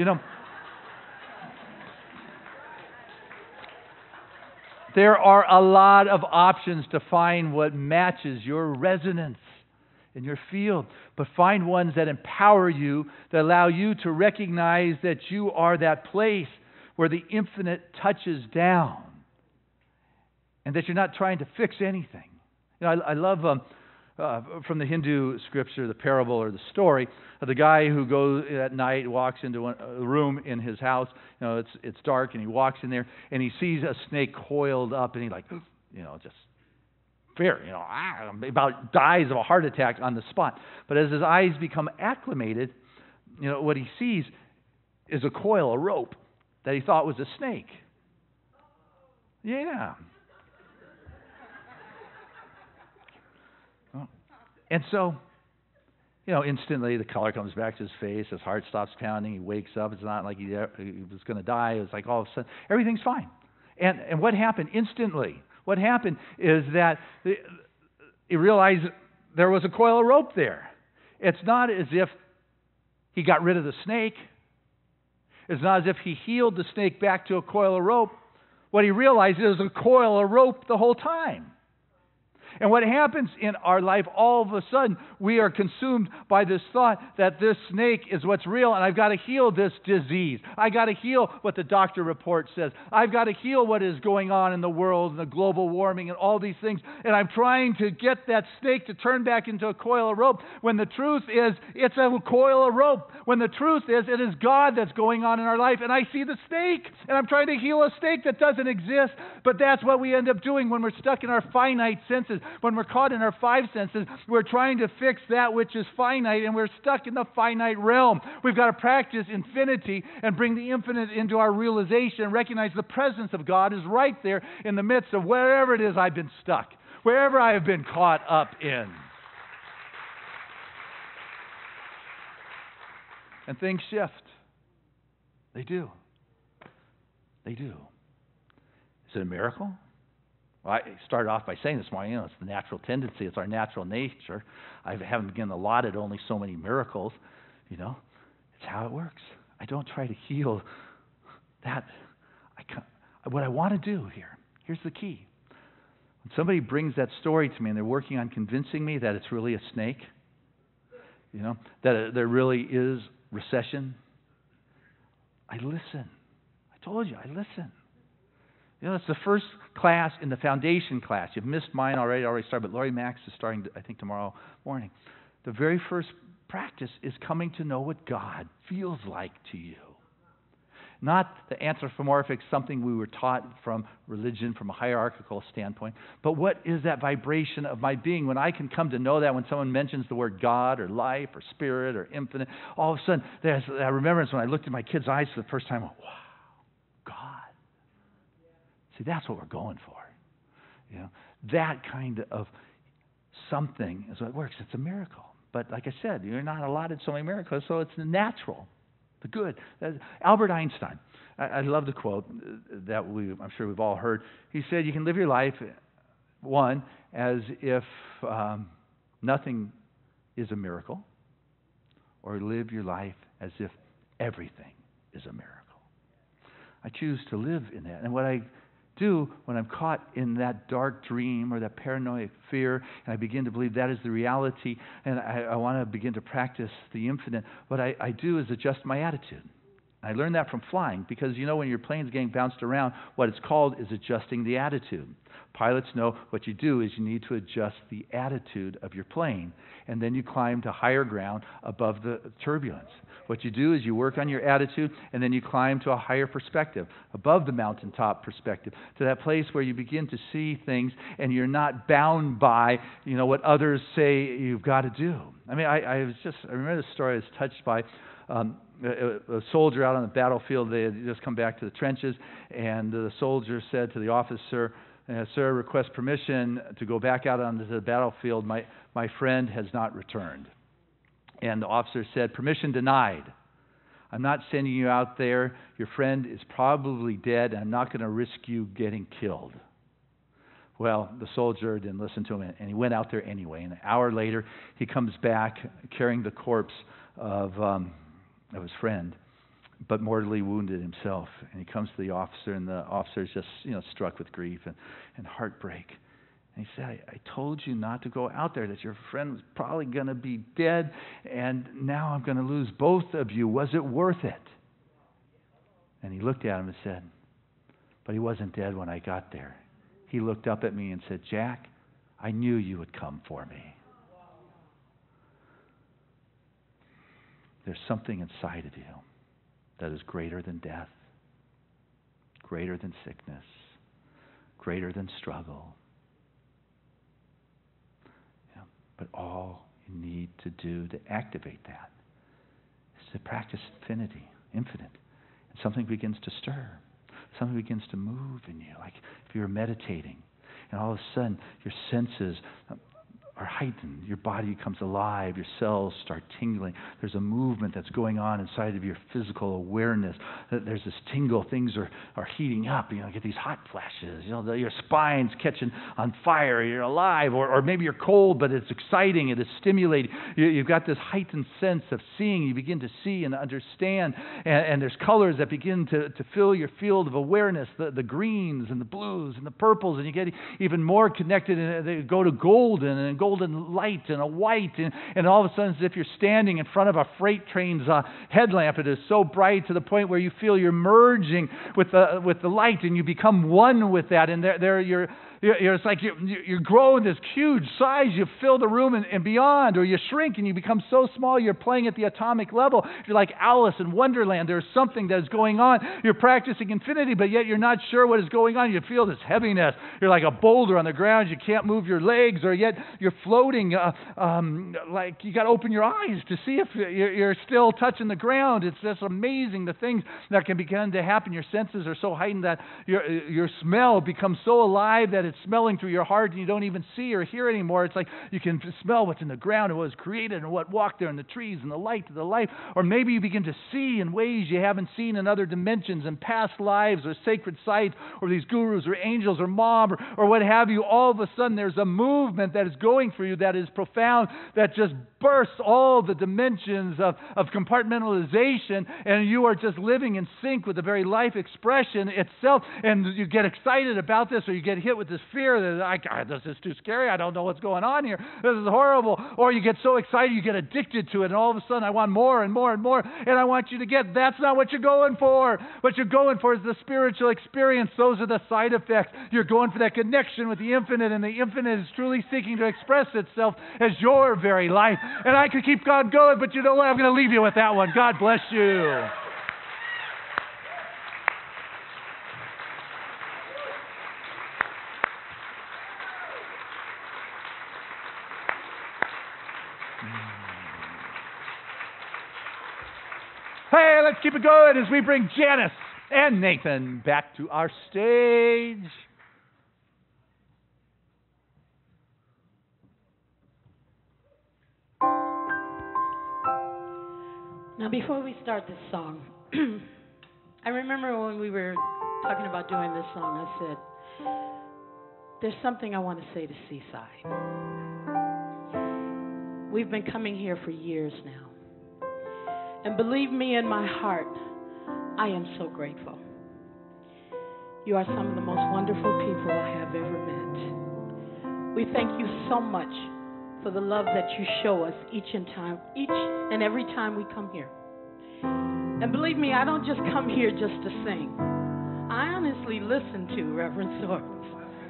There are a lot of options to find what matches your resonance in your field. But find ones that empower you, that allow you to recognize that you are that place where the infinite touches down. And that you're not trying to fix anything. I love from the Hindu scripture, the parable or the story of the guy who goes at night, walks into a room in his house. It's dark, and he walks in there, and he sees a snake coiled up, and he just fear, about dies of a heart attack on the spot. But as his eyes become acclimated, what he sees is a coil, a rope that he thought was a snake. Yeah. And so, instantly the color comes back to his face. His heart stops pounding. He wakes up. It's not like he was going to die. It's like all of a sudden, everything's fine. And what happened instantly? What happened is that he realized there was a coil of rope there. It's not as if he got rid of the snake. It's not as if he healed the snake back to a coil of rope. What he realized is a coil of rope the whole time. And what happens in our life, all of a sudden, we are consumed by this thought that this snake is what's real, and I've got to heal this disease. I've got to heal what the doctor report says. I've got to heal what is going on in the world, and the global warming, and all these things. And I'm trying to get that snake to turn back into a coil of rope, when the truth is, it's a coil of rope. When the truth is, it is God that's going on in our life, and I see the snake, and I'm trying to heal a snake that doesn't exist. But that's what we end up doing when we're stuck in our finite senses. When we're caught in our 5 senses, we're trying to fix that which is finite, and we're stuck in the finite realm. We've got to practice infinity and bring the infinite into our realization and recognize the presence of God is right there in the midst of wherever it is I've been stuck, wherever I have been caught up in. And things shift. They do. They do. Is it a miracle? Well, I started off by saying this morning, it's the natural tendency. It's our natural nature. I haven't been allotted only so many miracles. It's how it works. I don't try to heal that. What I want to do here's the key. When somebody brings that story to me and they're working on convincing me that it's really a snake, that there really is recession, I listen. I told you, I listen. It's the first class in the foundation class. You've missed mine already. I already started, but Lori Max is starting, I think, tomorrow morning. The very first practice is coming to know what God feels like to you. Not the anthropomorphic, something we were taught from religion, from a hierarchical standpoint, but what is that vibration of my being? When I can come to know that when someone mentions the word God or life or spirit or infinite, all of a sudden there's that remembrance when I looked in my kid's eyes for the first time. Wow, God. See, that's what we're going for. That kind of something is what works. It's a miracle. But like I said, you're not allotted so many miracles, so it's the natural, the good. Albert Einstein, I love the quote that I'm sure we've all heard. He said, you can live your life, one, as if nothing is a miracle, or live your life as if everything is a miracle. I choose to live in that. And what I do when I'm caught in that dark dream or that paranoid fear, and I begin to believe that is the reality, and I want to begin to practice the infinite, what I do is adjust my attitude. I learned that from flying, because when your plane's getting bounced around, what it's called is adjusting the attitude. Pilots know what you do is you need to adjust the attitude of your plane, and then you climb to higher ground above the turbulence. What you do is you work on your attitude, and then you climb to a higher perspective, above the mountaintop perspective, to that place where you begin to see things, and you're not bound by, what others say you've got to do. I mean, I remember the story I was touched by. A soldier out on the battlefield. They had just come back to the trenches, and the soldier said to the officer, "Sir, request permission to go back out onto the battlefield. My friend has not returned." And the officer said, "Permission denied. I'm not sending you out there. Your friend is probably dead, and I'm not going to risk you getting killed." Well, the soldier didn't listen to him, and he went out there anyway. And an hour later, he comes back carrying the corpse of his friend, but mortally wounded himself. And he comes to the officer, and the officer is just, struck with grief and heartbreak. And he said, I told you not to go out there, that your friend was probably going to be dead, and now I'm going to lose both of you. Was it worth it? And he looked at him and said, but he wasn't dead when I got there. He looked up at me and said, Jack, I knew you would come for me. There's something inside of you that is greater than death, greater than sickness, greater than struggle. But all you need to do to activate that is to practice infinite. And something begins to stir. Something begins to move in you. Like if you were meditating, and all of a sudden your senses are heightened. Your body becomes alive. Your cells start tingling. There's a movement that's going on inside of your physical awareness. There's this tingle. Things are heating up. You get these hot flashes. Your spine's catching on fire. You're alive. Or maybe you're cold, but it's exciting. It is stimulating. You've got this heightened sense of seeing. You begin to see and understand. And there's colors that begin to fill your field of awareness. The greens and the blues and the purples. And you get even more connected. And they go to golden and golden light and a white, and all of a sudden, as if you're standing in front of a freight train's headlamp. It is so bright to the point where you feel you're merging with the light, and you become one with that. And it's like you grow in this huge size. You fill the room and beyond, or you shrink and you become so small you're playing at the atomic level. You're like Alice in Wonderland. There's something that is going on. You're practicing infinity, but yet you're not sure what is going on. You feel this heaviness. You're like a boulder on the ground. You can't move your legs, or yet you're floating like you got to open your eyes to see if you're still touching the ground. It's just amazing the things that can begin to happen. Your senses are so heightened that your smell becomes so alive that it's smelling through your heart, and you don't even see or hear anymore. It's like you can smell what's in the ground and what was created and what walked there, and the trees and the light of the life. Or maybe you begin to see in ways you haven't seen in other dimensions and past lives or sacred sites or these gurus or angels or mom or what have you. All of a sudden there's a movement that is going through you that is profound, that just bursts all the dimensions of compartmentalization, and you are just living in sync with the very life expression itself. And you get excited about this, or you get hit with this fear that this is too scary. I don't know what's going on here. This is horrible. Or you get so excited you get addicted to it, and all of a sudden I want more and more and more. And I want you to get that's not what you're going for. What you're going for is the spiritual experience. Those are the side effects. You're going for that connection with the infinite, and the infinite is truly seeking to express itself as your very life. And I could keep God going, but you know what? I'm going to leave you with that one. God bless you. Hey, let's keep it going as we bring Janice and Nathan back to our stage. Now, before we start this song, I remember when we were talking about doing this song, I said, there's something I want to say to Seaside. We've been coming here for years now. And believe me, in my heart, I am so grateful. You are some of the most wonderful people I have ever met. We thank you so much for the love that you show us each and every time we come here. And believe me, I don't just come here just to sing. I honestly listen to Reverend Sorensen.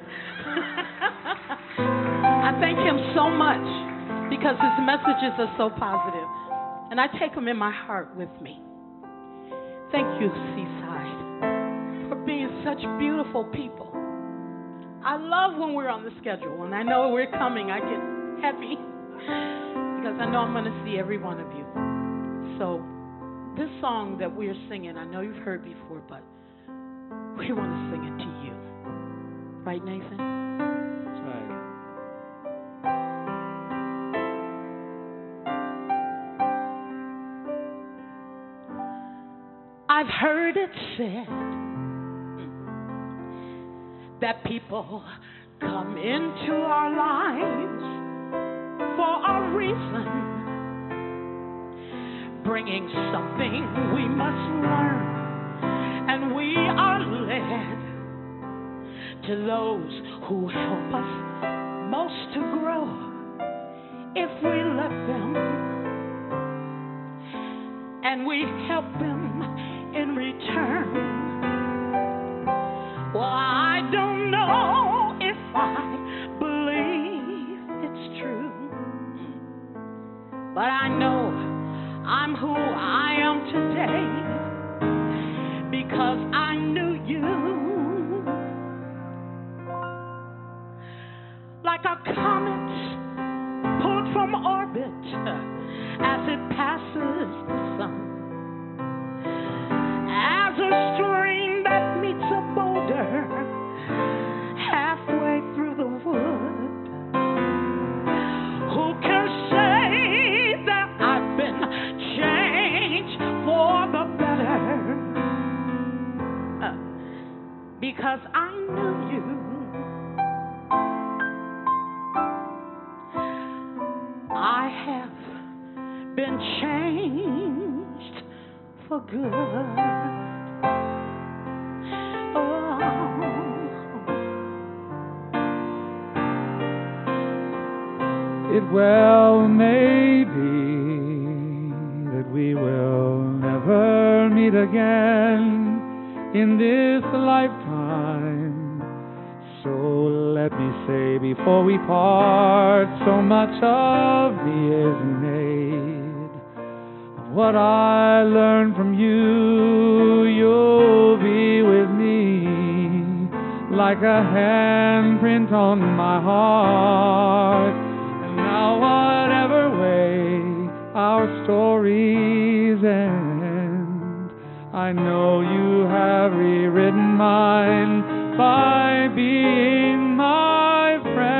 I thank him so much because his messages are so positive, and I take them in my heart with me. Thank you, Seaside, for being such beautiful people. I love when we're on the schedule, and I know we're coming. I get happy because I know I'm going to see every one of you. So this song that we're singing, I know you've heard before, but we want to sing it to you. Right, Nathan? That's right. I've heard it said that people come into our lives for a reason, bringing something we must learn, and we are led to those who help us most to grow if we let them, and we help them in return. Well, I don't know if I believe it's true, but I know I'm who I am today because I knew you. Like a comet pulled from orbit as it passes the sun, as a stream that meets a boulder halfway through the wood. Who can say that I've been changed for the better? Because I knew you. I have been changed for good. It well may be that we will never meet again in this lifetime. So let me say before we part, so much of me is made of what I learned from you. You'll be with me like a handprint on my heart. And now whatever way our stories end, I know you have rewritten mine by being my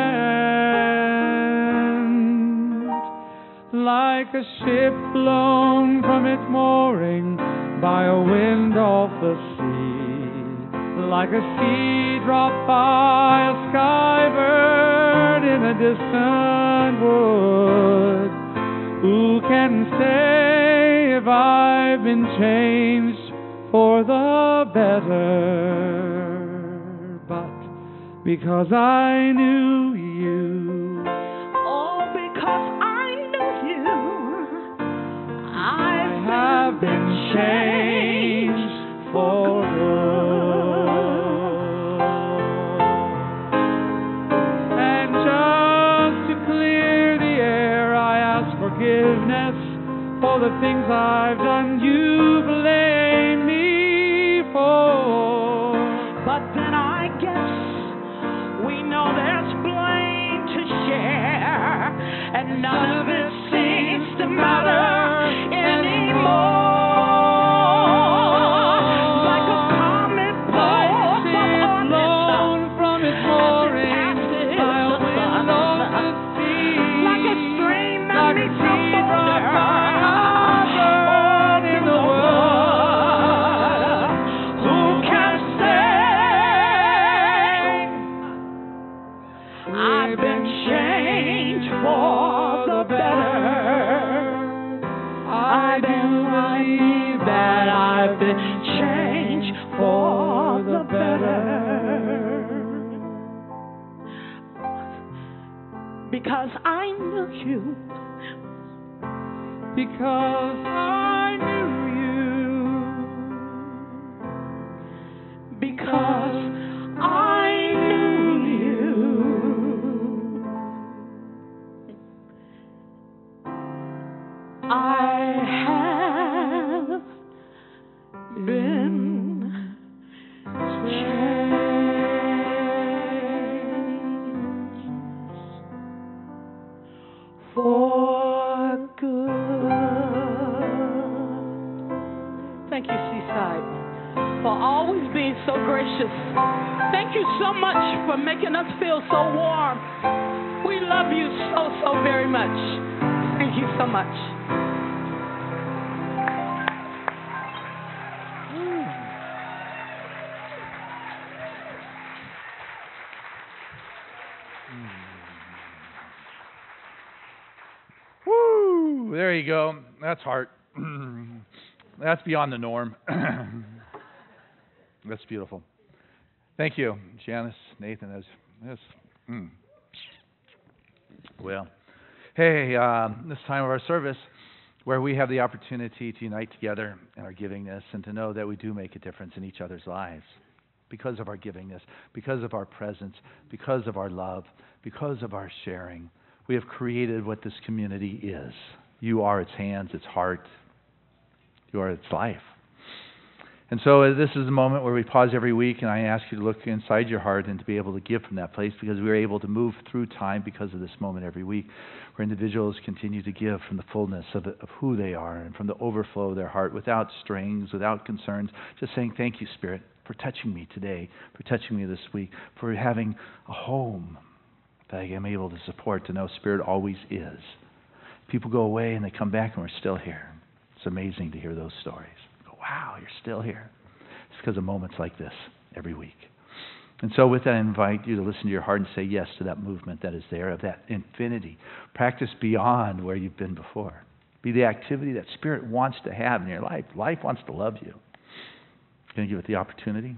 friend. Like a ship blown from its mooring by a wind off the sea, like a sea dropped by a skybird in a distant wood. Who can say if I've been changed for the better? Because I knew you. Oh, because I knew you. I have been changed for good. And just to clear the air, I ask forgiveness for the things I've done you blame me for. But then I guess we know there's blame to share, and none of it seems to matter anymore. Like a comet blown from its mooring by a wind off the sea, like a stream that meets a boulder. because I knew you. Because I knew you. Because I knew you. I have been changed for good. Thank you, Seaside, for always being so gracious. Thank you so much for making us feel so warm. We love you so, so very much. Thank you so much. Woo! There you go. That's heart. That's beyond the norm. That's beautiful. Thank you, Janice, Nathan. Well, hey, this time of our service, where we have the opportunity to unite together in our givingness and to know that we do make a difference in each other's lives because of our givingness, because of our presence, because of our love, because of our sharing. We have created what this community is. You are its hands, its heart. You are its life. And so this is a moment where we pause every week, and I ask you to look inside your heart and to be able to give from that place, because we are able to move through time because of this moment every week, where individuals continue to give from the fullness of who they are and from the overflow of their heart, without strings, without concerns, just saying, thank you, Spirit, for touching me today, for touching me this week, for having a home that I am able to support, to know Spirit always is. People go away and they come back and we're still here. It's amazing to hear those stories. Wow, you're still here. It's because of moments like this every week. And so with that, I invite you to listen to your heart and say yes to that movement that is there, of that infinity. Practice beyond where you've been before. Be the activity that Spirit wants to have in your life. Life wants to love you. Going to give it the opportunity.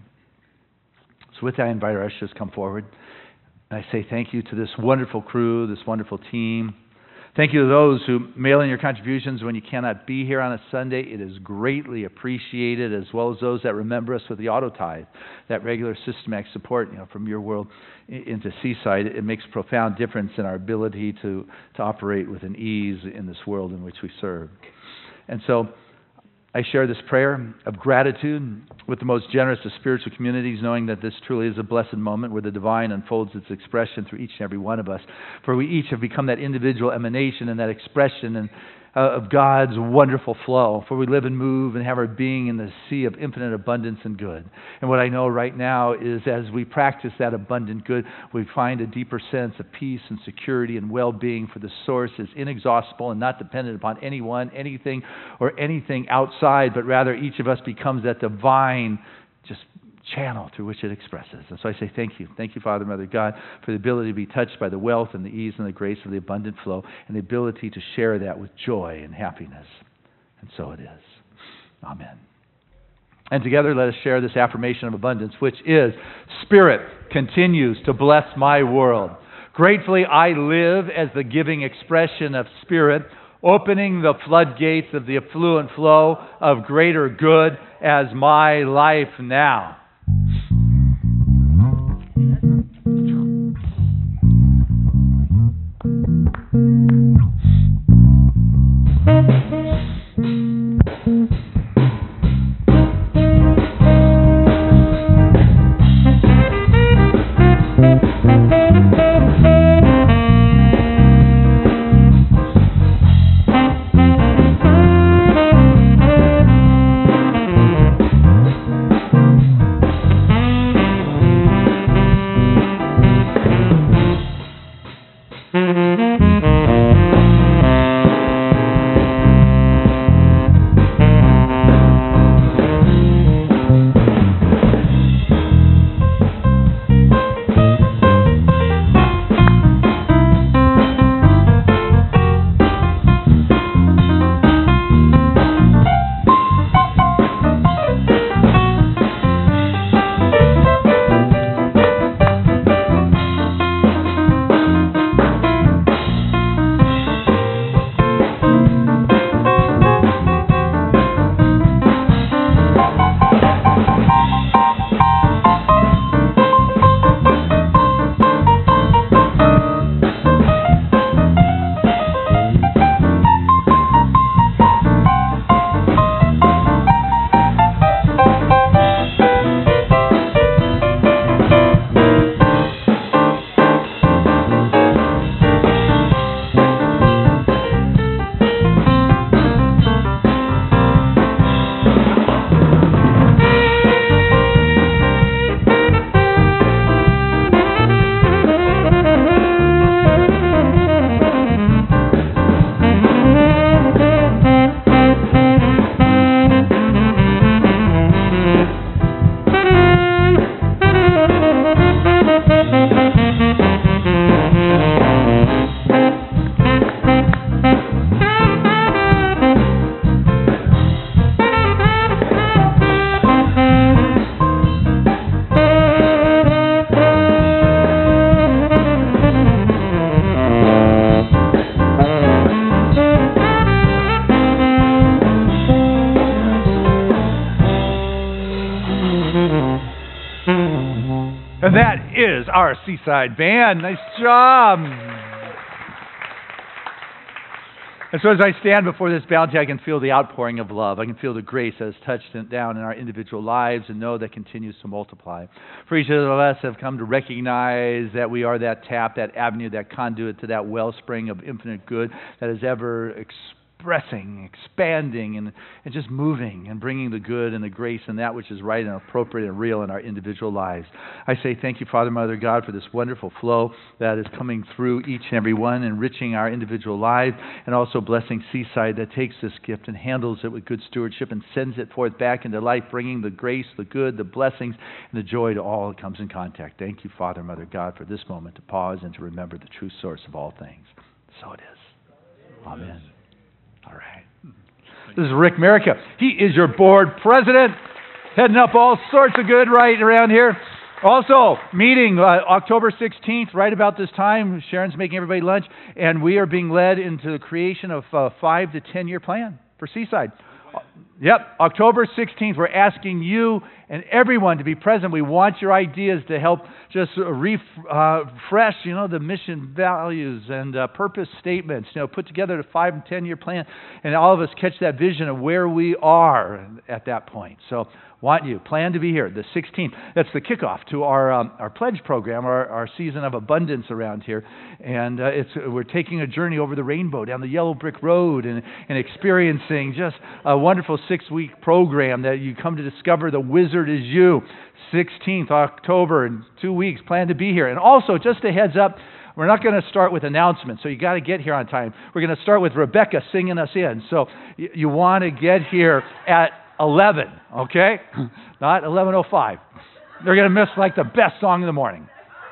So with that, I invite our ushers to come forward. And I say thank you to this wonderful crew, this wonderful team. Thank you to those who mail in your contributions when you cannot be here on a Sunday. It is greatly appreciated, as well as those that remember us with the auto tithe, that regular systematic support, from your world into Seaside. It makes a profound difference in our ability to operate with an ease in this world in which we serve. And so I share this prayer of gratitude with the most generous of spiritual communities, knowing that this truly is a blessed moment where the divine unfolds its expression through each and every one of us. For we each have become that individual emanation and that expression of God's wonderful flow. For we live and move and have our being in the sea of infinite abundance and good. And what I know right now is, as we practice that abundant good, we find a deeper sense of peace and security and well-being, for the source is inexhaustible and not dependent upon anyone, anything, or anything outside, but rather each of us becomes that divine just channel through which it expresses. And so I say thank you. Thank you, Father, Mother, God, for the ability to be touched by the wealth and the ease and the grace of the abundant flow, and the ability to share that with joy and happiness. And so it is. Amen. And together let us share this affirmation of abundance, which is, Spirit continues to bless my world. Gratefully I live as the giving expression of Spirit, opening the floodgates of the affluent flow of greater good as my life now. And that is our Seaside Band. Nice job. And so as I stand before this bounty, I can feel the outpouring of love. I can feel the grace that has touched it down in our individual lives and know that continues to multiply. For each of us have come to recognize that we are that tap, that avenue, that conduit to that wellspring of infinite good that is ever expressing, expanding, and just moving and bringing the good and the grace and that which is right and appropriate and real in our individual lives. I say thank you, Father, Mother, God, for this wonderful flow that is coming through each and every one, enriching our individual lives, and also blessing Seaside that takes this gift and handles it with good stewardship and sends it forth back into life, bringing the grace, the good, the blessings, and the joy to all that comes in contact. Thank you, Father, Mother, God, for this moment to pause and to remember the true source of all things. So it is. Amen. All right. This is Rick Merica. He is your board president, heading up all sorts of good right around here. Also, meeting October 16th, right about this time. Sharon's making everybody lunch, and we are being led into the creation of a 5 to 10 year plan for Seaside. Yep, October 16th. We're asking you and everyone to be present. We want your ideas to help just refresh, the mission values and purpose statements. Put together the 5 and 10 year plan, and all of us catch that vision of where we are at that point. So, want you plan to be here the 16th. That's the kickoff to our pledge program, our season of abundance around here, and we're taking a journey over the rainbow down the yellow brick road and experiencing just a wonderful 6-week program that you come to discover the wizard is you. 16th October in 2 weeks. Plan to be here. And also, just a heads up, we're not going to start with announcements, so you got to get here on time. We're going to start with Rebecca singing us in. So you want to get here at 11, okay? Not 11:05. They're going to miss like the best song in the morning.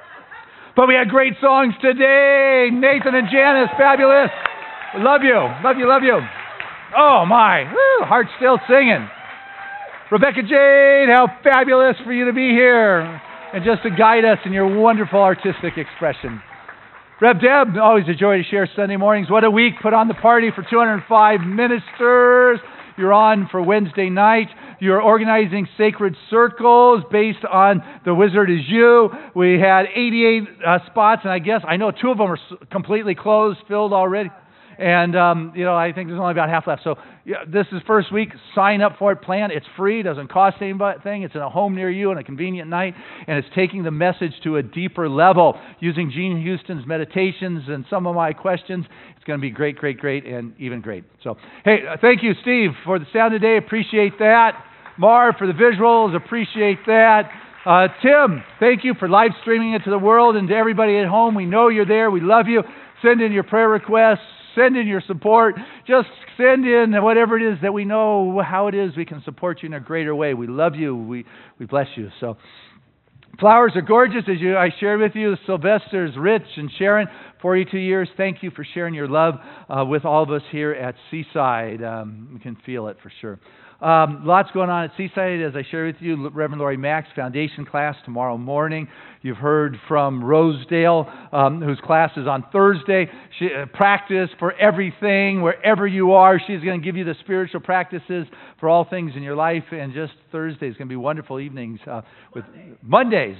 But we had great songs today. Nathan and Janice, fabulous. Love you, love you, love you. Oh my, woo, heart still singing. Rebecca Jade, how fabulous for you to be here and just to guide us in your wonderful artistic expression. Reb Deb, always a joy to share Sunday mornings. What a week. Put on the party for 205 ministers. You're on for Wednesday night. You're organizing sacred circles based on The Wizard Is You. We had 88 spots, and I know 2 of them are completely closed, filled already. And, I think there's only about half left. So this is first week. Sign up for it. Plan. It's free. Doesn't cost anything. It's in a home near you on a convenient night. And it's taking the message to a deeper level using Gene Houston's meditations and some of my questions. It's going to be great, great, great, and even great. So, hey, thank you, Steve, for the sound today. Appreciate that. Marv, for the visuals. Appreciate that. Tim, thank you for live streaming it to the world and to everybody at home. We know you're there. We love you. Send in your prayer requests. Send in your support. Just send in whatever it is that we know how it is we can support you in a greater way. We love you. We bless you. So, flowers are gorgeous, as I shared with you. Sylvester's Rich and Sharon, 42 years. Thank you for sharing your love with all of us here at Seaside. We can feel it for sure. Lots going on at Seaside, as I shared with you. Reverend Lori Mack's foundation class tomorrow morning. You've heard from Rosedale, whose class is on Thursday. Practice for everything, wherever you are. She's going to give you the spiritual practices for all things in your life. And just Thursday is going to be wonderful evenings with Mondays.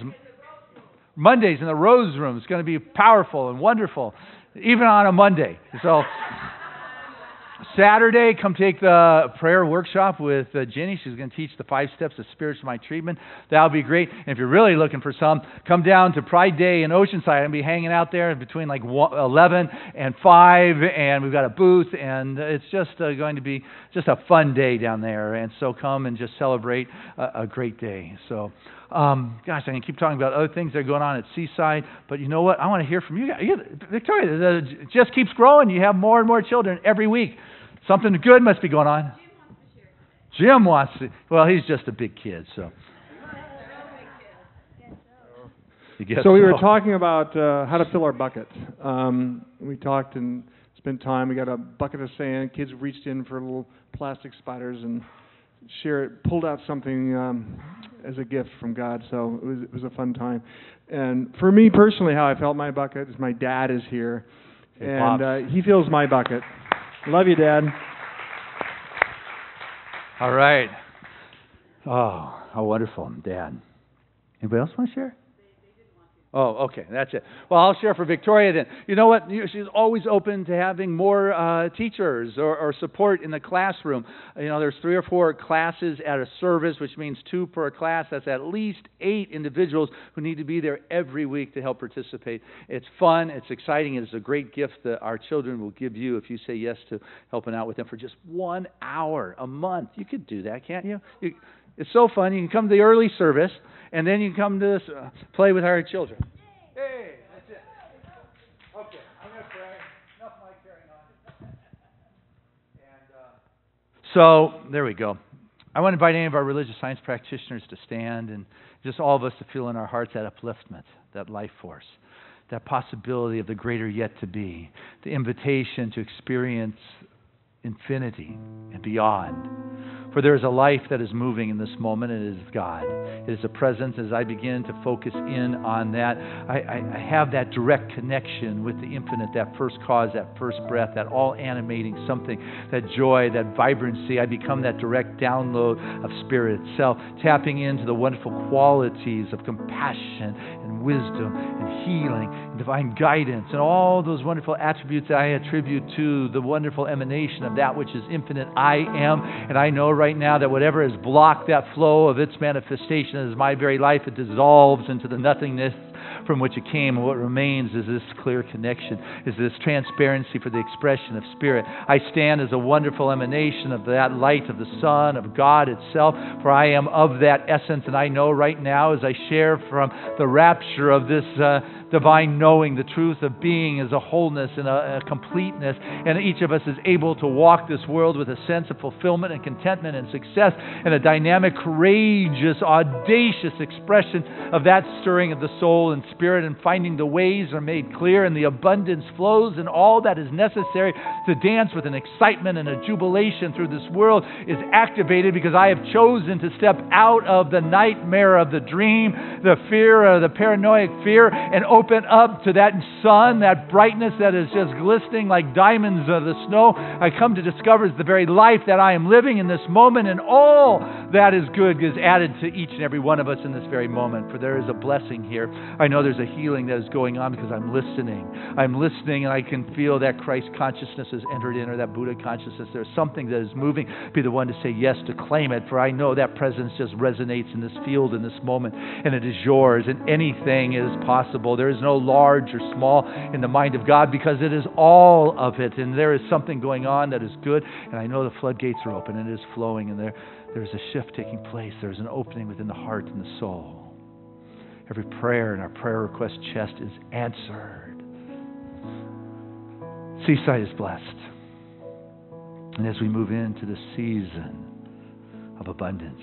Mondays in the Rose Room. It's going to be powerful and wonderful, even on a Monday. So Saturday, come take the prayer workshop with Jenny. She's going to teach the 5 steps of spiritual mind treatment. That'll be great. And if you're really looking for some, come down to Pride Day in Oceanside. I'm going to be hanging out there between like 11 and 5, and we've got a booth, and it's just going to be just a fun day down there. And so come and just celebrate a great day. So, gosh, I can keep talking about other things that are going on at Seaside, but you know what? I want to hear from you guys. Victoria, it just keeps growing. You have more and more children every week. Something good must be going on. Jim wants to. Well, he's just a big kid, so. So we were talking about how to fill our bucket. We talked and spent time. We got a bucket of sand. Kids reached in for little plastic spiders and pulled out something as a gift from God. So it was a fun time. And for me personally, how I felt my bucket is my dad is here, and he fills my bucket. Love you, Dad. All right. Oh, how wonderful, Dad. Anybody else want to share? Oh, okay, that's it. Well, I'll share for Victoria then. You know what? She's always open to having more teachers or support in the classroom. You know, there's 3 or 4 classes at a service, which means 2 per class. That's at least 8 individuals who need to be there every week to help participate. It's fun. It's exciting. It's a great gift that our children will give you if you say yes to helping out with them for just 1 hour a month. You could do that, can't you? It's so fun. You can come to the early service, and then you can come to this, play with our children. Hey, that's it. Okay, I'm going to pray. Enough of my carrying on. So, there we go. I want to invite any of our religious science practitioners to stand, and just all of us to feel in our hearts that upliftment, that life force, that possibility of the greater yet to be, the invitation to experience infinity and beyond. For there is a life that is moving in this moment, and it is God. It is a presence. As I begin to focus in on that, I have that direct connection with the infinite, that first cause, that first breath, that all animating something, that joy, that vibrancy. I become that direct download of Spirit itself, tapping into the wonderful qualities of compassion and wisdom and healing and divine guidance and all those wonderful attributes that I attribute to the wonderful emanation of that which is infinite I am. And I know right now that whatever has blocked that flow of its manifestation as my very life, it dissolves into the nothingness from which it came, and what remains is this clear connection, is this transparency for the expression of Spirit. I stand as a wonderful emanation of that light of the Son, of God itself, for I am of that essence, and I know right now as I share from the rapture of this divine knowing, the truth of being as a wholeness and a completeness, and each of us is able to walk this world with a sense of fulfillment and contentment and success and a dynamic, courageous, audacious expression of that stirring of the soul and spirit, and finding the ways are made clear and the abundance flows, and all that is necessary to dance with an excitement and a jubilation through this world is activated because I have chosen to step out of the nightmare of the dream, the fear, the paranoid fear, and open up to that sun, that brightness that is just glistening like diamonds of the snow. I come to discover is the very life that I am living in this moment, and all that is good is added to each and every one of us in this very moment, for there is a blessing here. I know there's a healing that is going on because I'm listening. I'm listening, and I can feel that Christ consciousness has entered in, or that Buddha consciousness. There's something that is moving. Be the one to say yes, to claim it, for I know that presence just resonates in this field, in this moment, and it is yours, and anything is possible. There is no large or small in the mind of God, because it is all of it, and there is something going on that is good, and I know the floodgates are open, and it is flowing, and there's a shift taking place. There's an opening within the heart and the soul. Every prayer in our prayer request chest is answered. Seaside is blessed. And as we move into the season of abundance,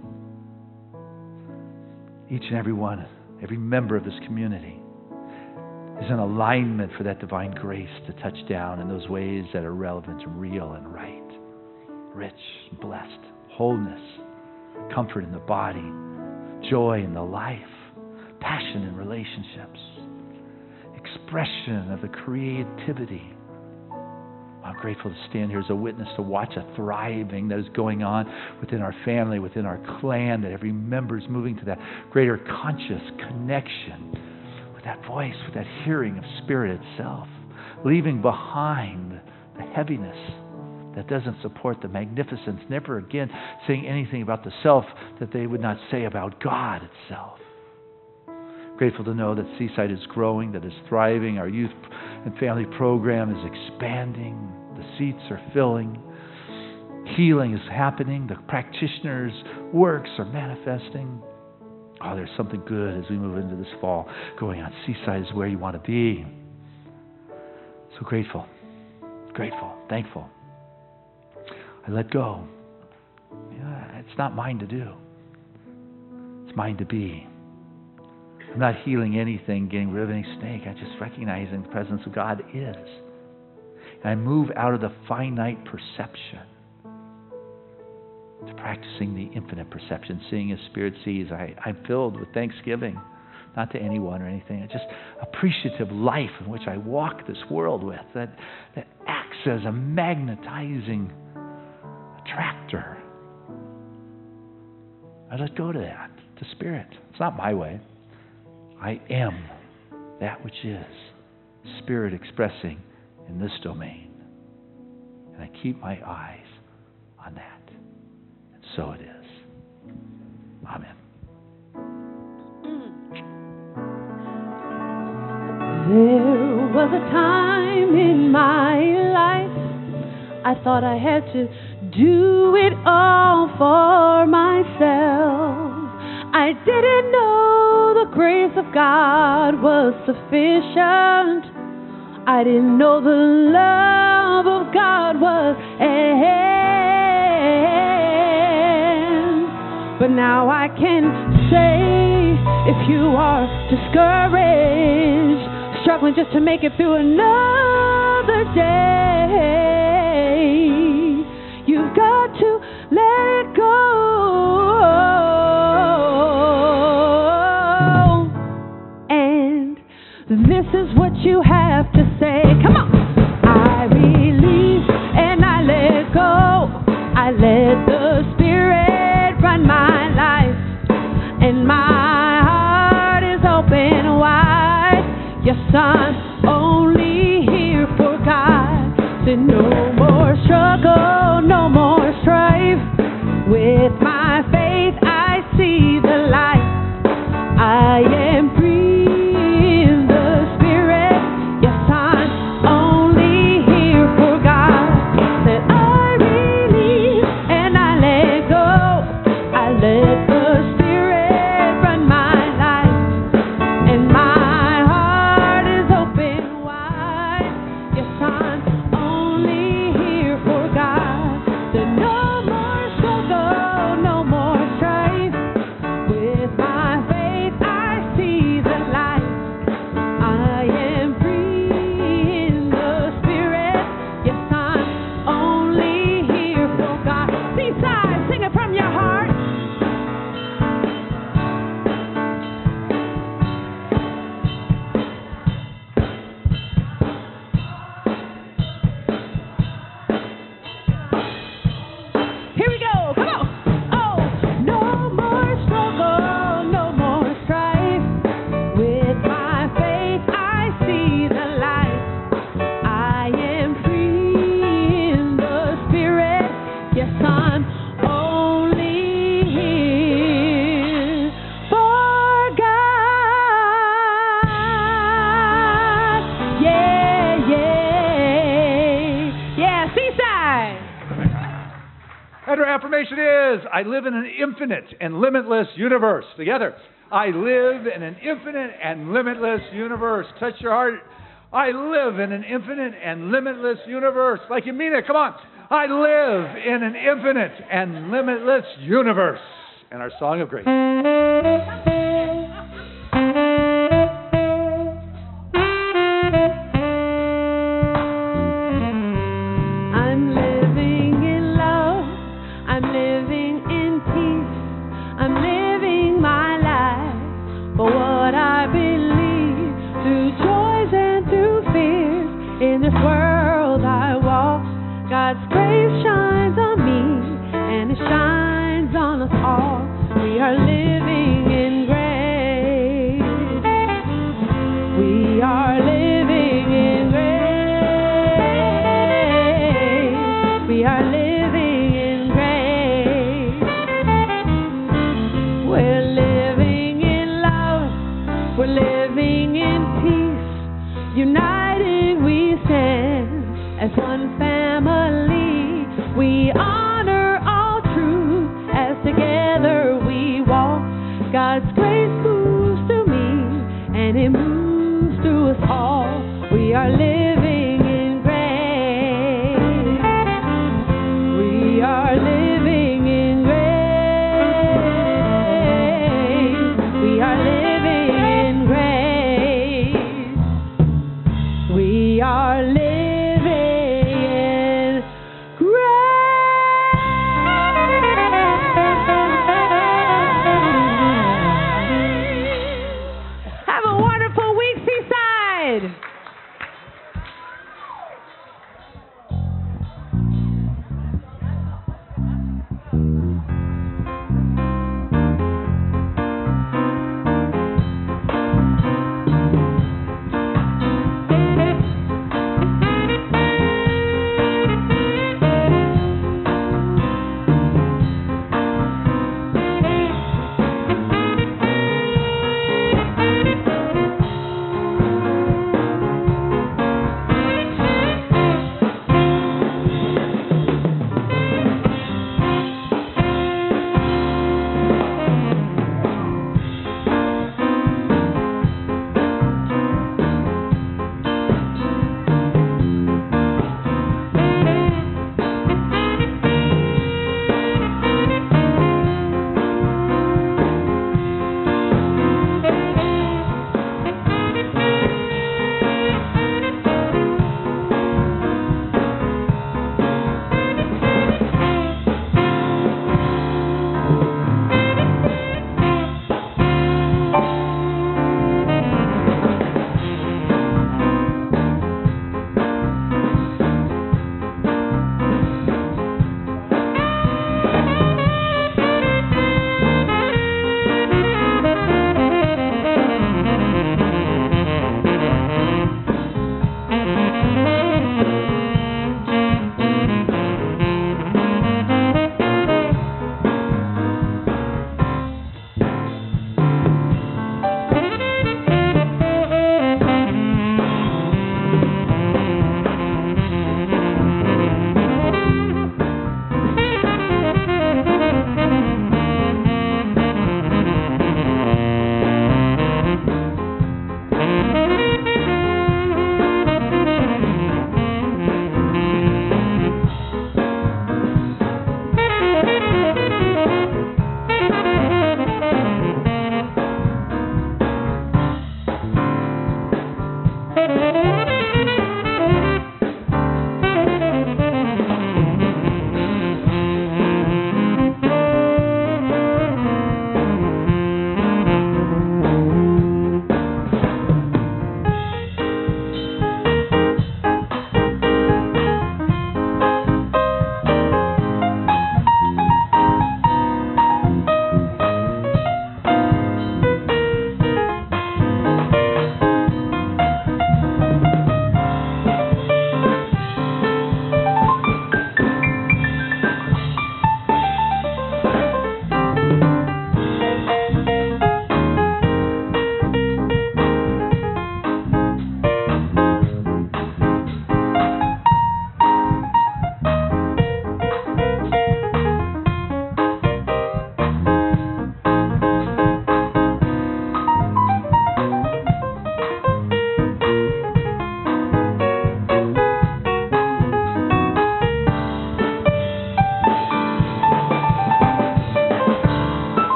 each and every one, every member of this community is in alignment for that divine grace to touch down in those ways that are relevant and real and right, rich and blessed, wholeness, comfort in the body, joy in the life, passion in relationships, expression of the creativity. I'm grateful to stand here as a witness to watch a thriving that is going on within our family, within our clan, that every member is moving to that greater conscious connection with that voice, with that hearing of Spirit itself, leaving behind the heaviness that doesn't support the magnificence, never again saying anything about the self that they would not say about God itself. Grateful to know that Seaside is growing, that is thriving. Our youth and family program is expanding. The seats are filling. Healing is happening. The practitioners' works are manifesting. Oh, there's something good as we move into this fall going on. Seaside is where you want to be. So grateful, thankful. I let go. Yeah, it's not mine to do. It's mine to be. I'm not healing anything, getting rid of any snake. I just recognizing the presence of God is. And I move out of the finite perception to practicing the infinite perception, seeing as Spirit sees. I'm filled with thanksgiving, not to anyone or anything. Just appreciative life in which I walk this world with, that acts as a magnetizing attractor. I let go to that, to Spirit. It's not my way. I am that which is, Spirit expressing in this domain. And I keep my eyes on that. And so it is. Amen. There was a time in my life I thought I had to do it all for myself. I didn't know the grace of God was sufficient. I didn't know the love of God was end. But now I can say, if you are discouraged, struggling just to make it through another day, you've got to let it go. And this is what you have to say. Come on. I release and I let go. I let the Spirit run my life, and my heart is open wide. Yes, I'm only here for God. Said no more struggle, no more strife. With my faith, I see the light. I am free in the Spirit. Yes, I'm only here for God. Said I release and I let go. I let the Spirit run my life, and my heart is open wide. Yes, I'm only here for God. Said no more struggle, no more strife. With my faith, I see the light. I am free in the Spirit. Yes, I'm only here for God. Seaside, sing it from your heart. Here we go. Come on. Oh, no more struggle, no more strife. With my faith, I see the light. I am free in the Spirit. Yes, I'm only here for God. Yeah, yeah. Yeah, Seaside. And our affirmation is, I live in an infinite and limitless universe. Together. I live in an infinite and limitless universe. Touch your heart. I live in an infinite and limitless universe. Like you mean it. Come on. I live in an infinite and limitless universe. And our song of grace. I'm living in love. I'm living in peace. I'm living my life for what I believe. Through joys and through fears, in this world I walk. God's grace shines on me, and it shines on us all. We are living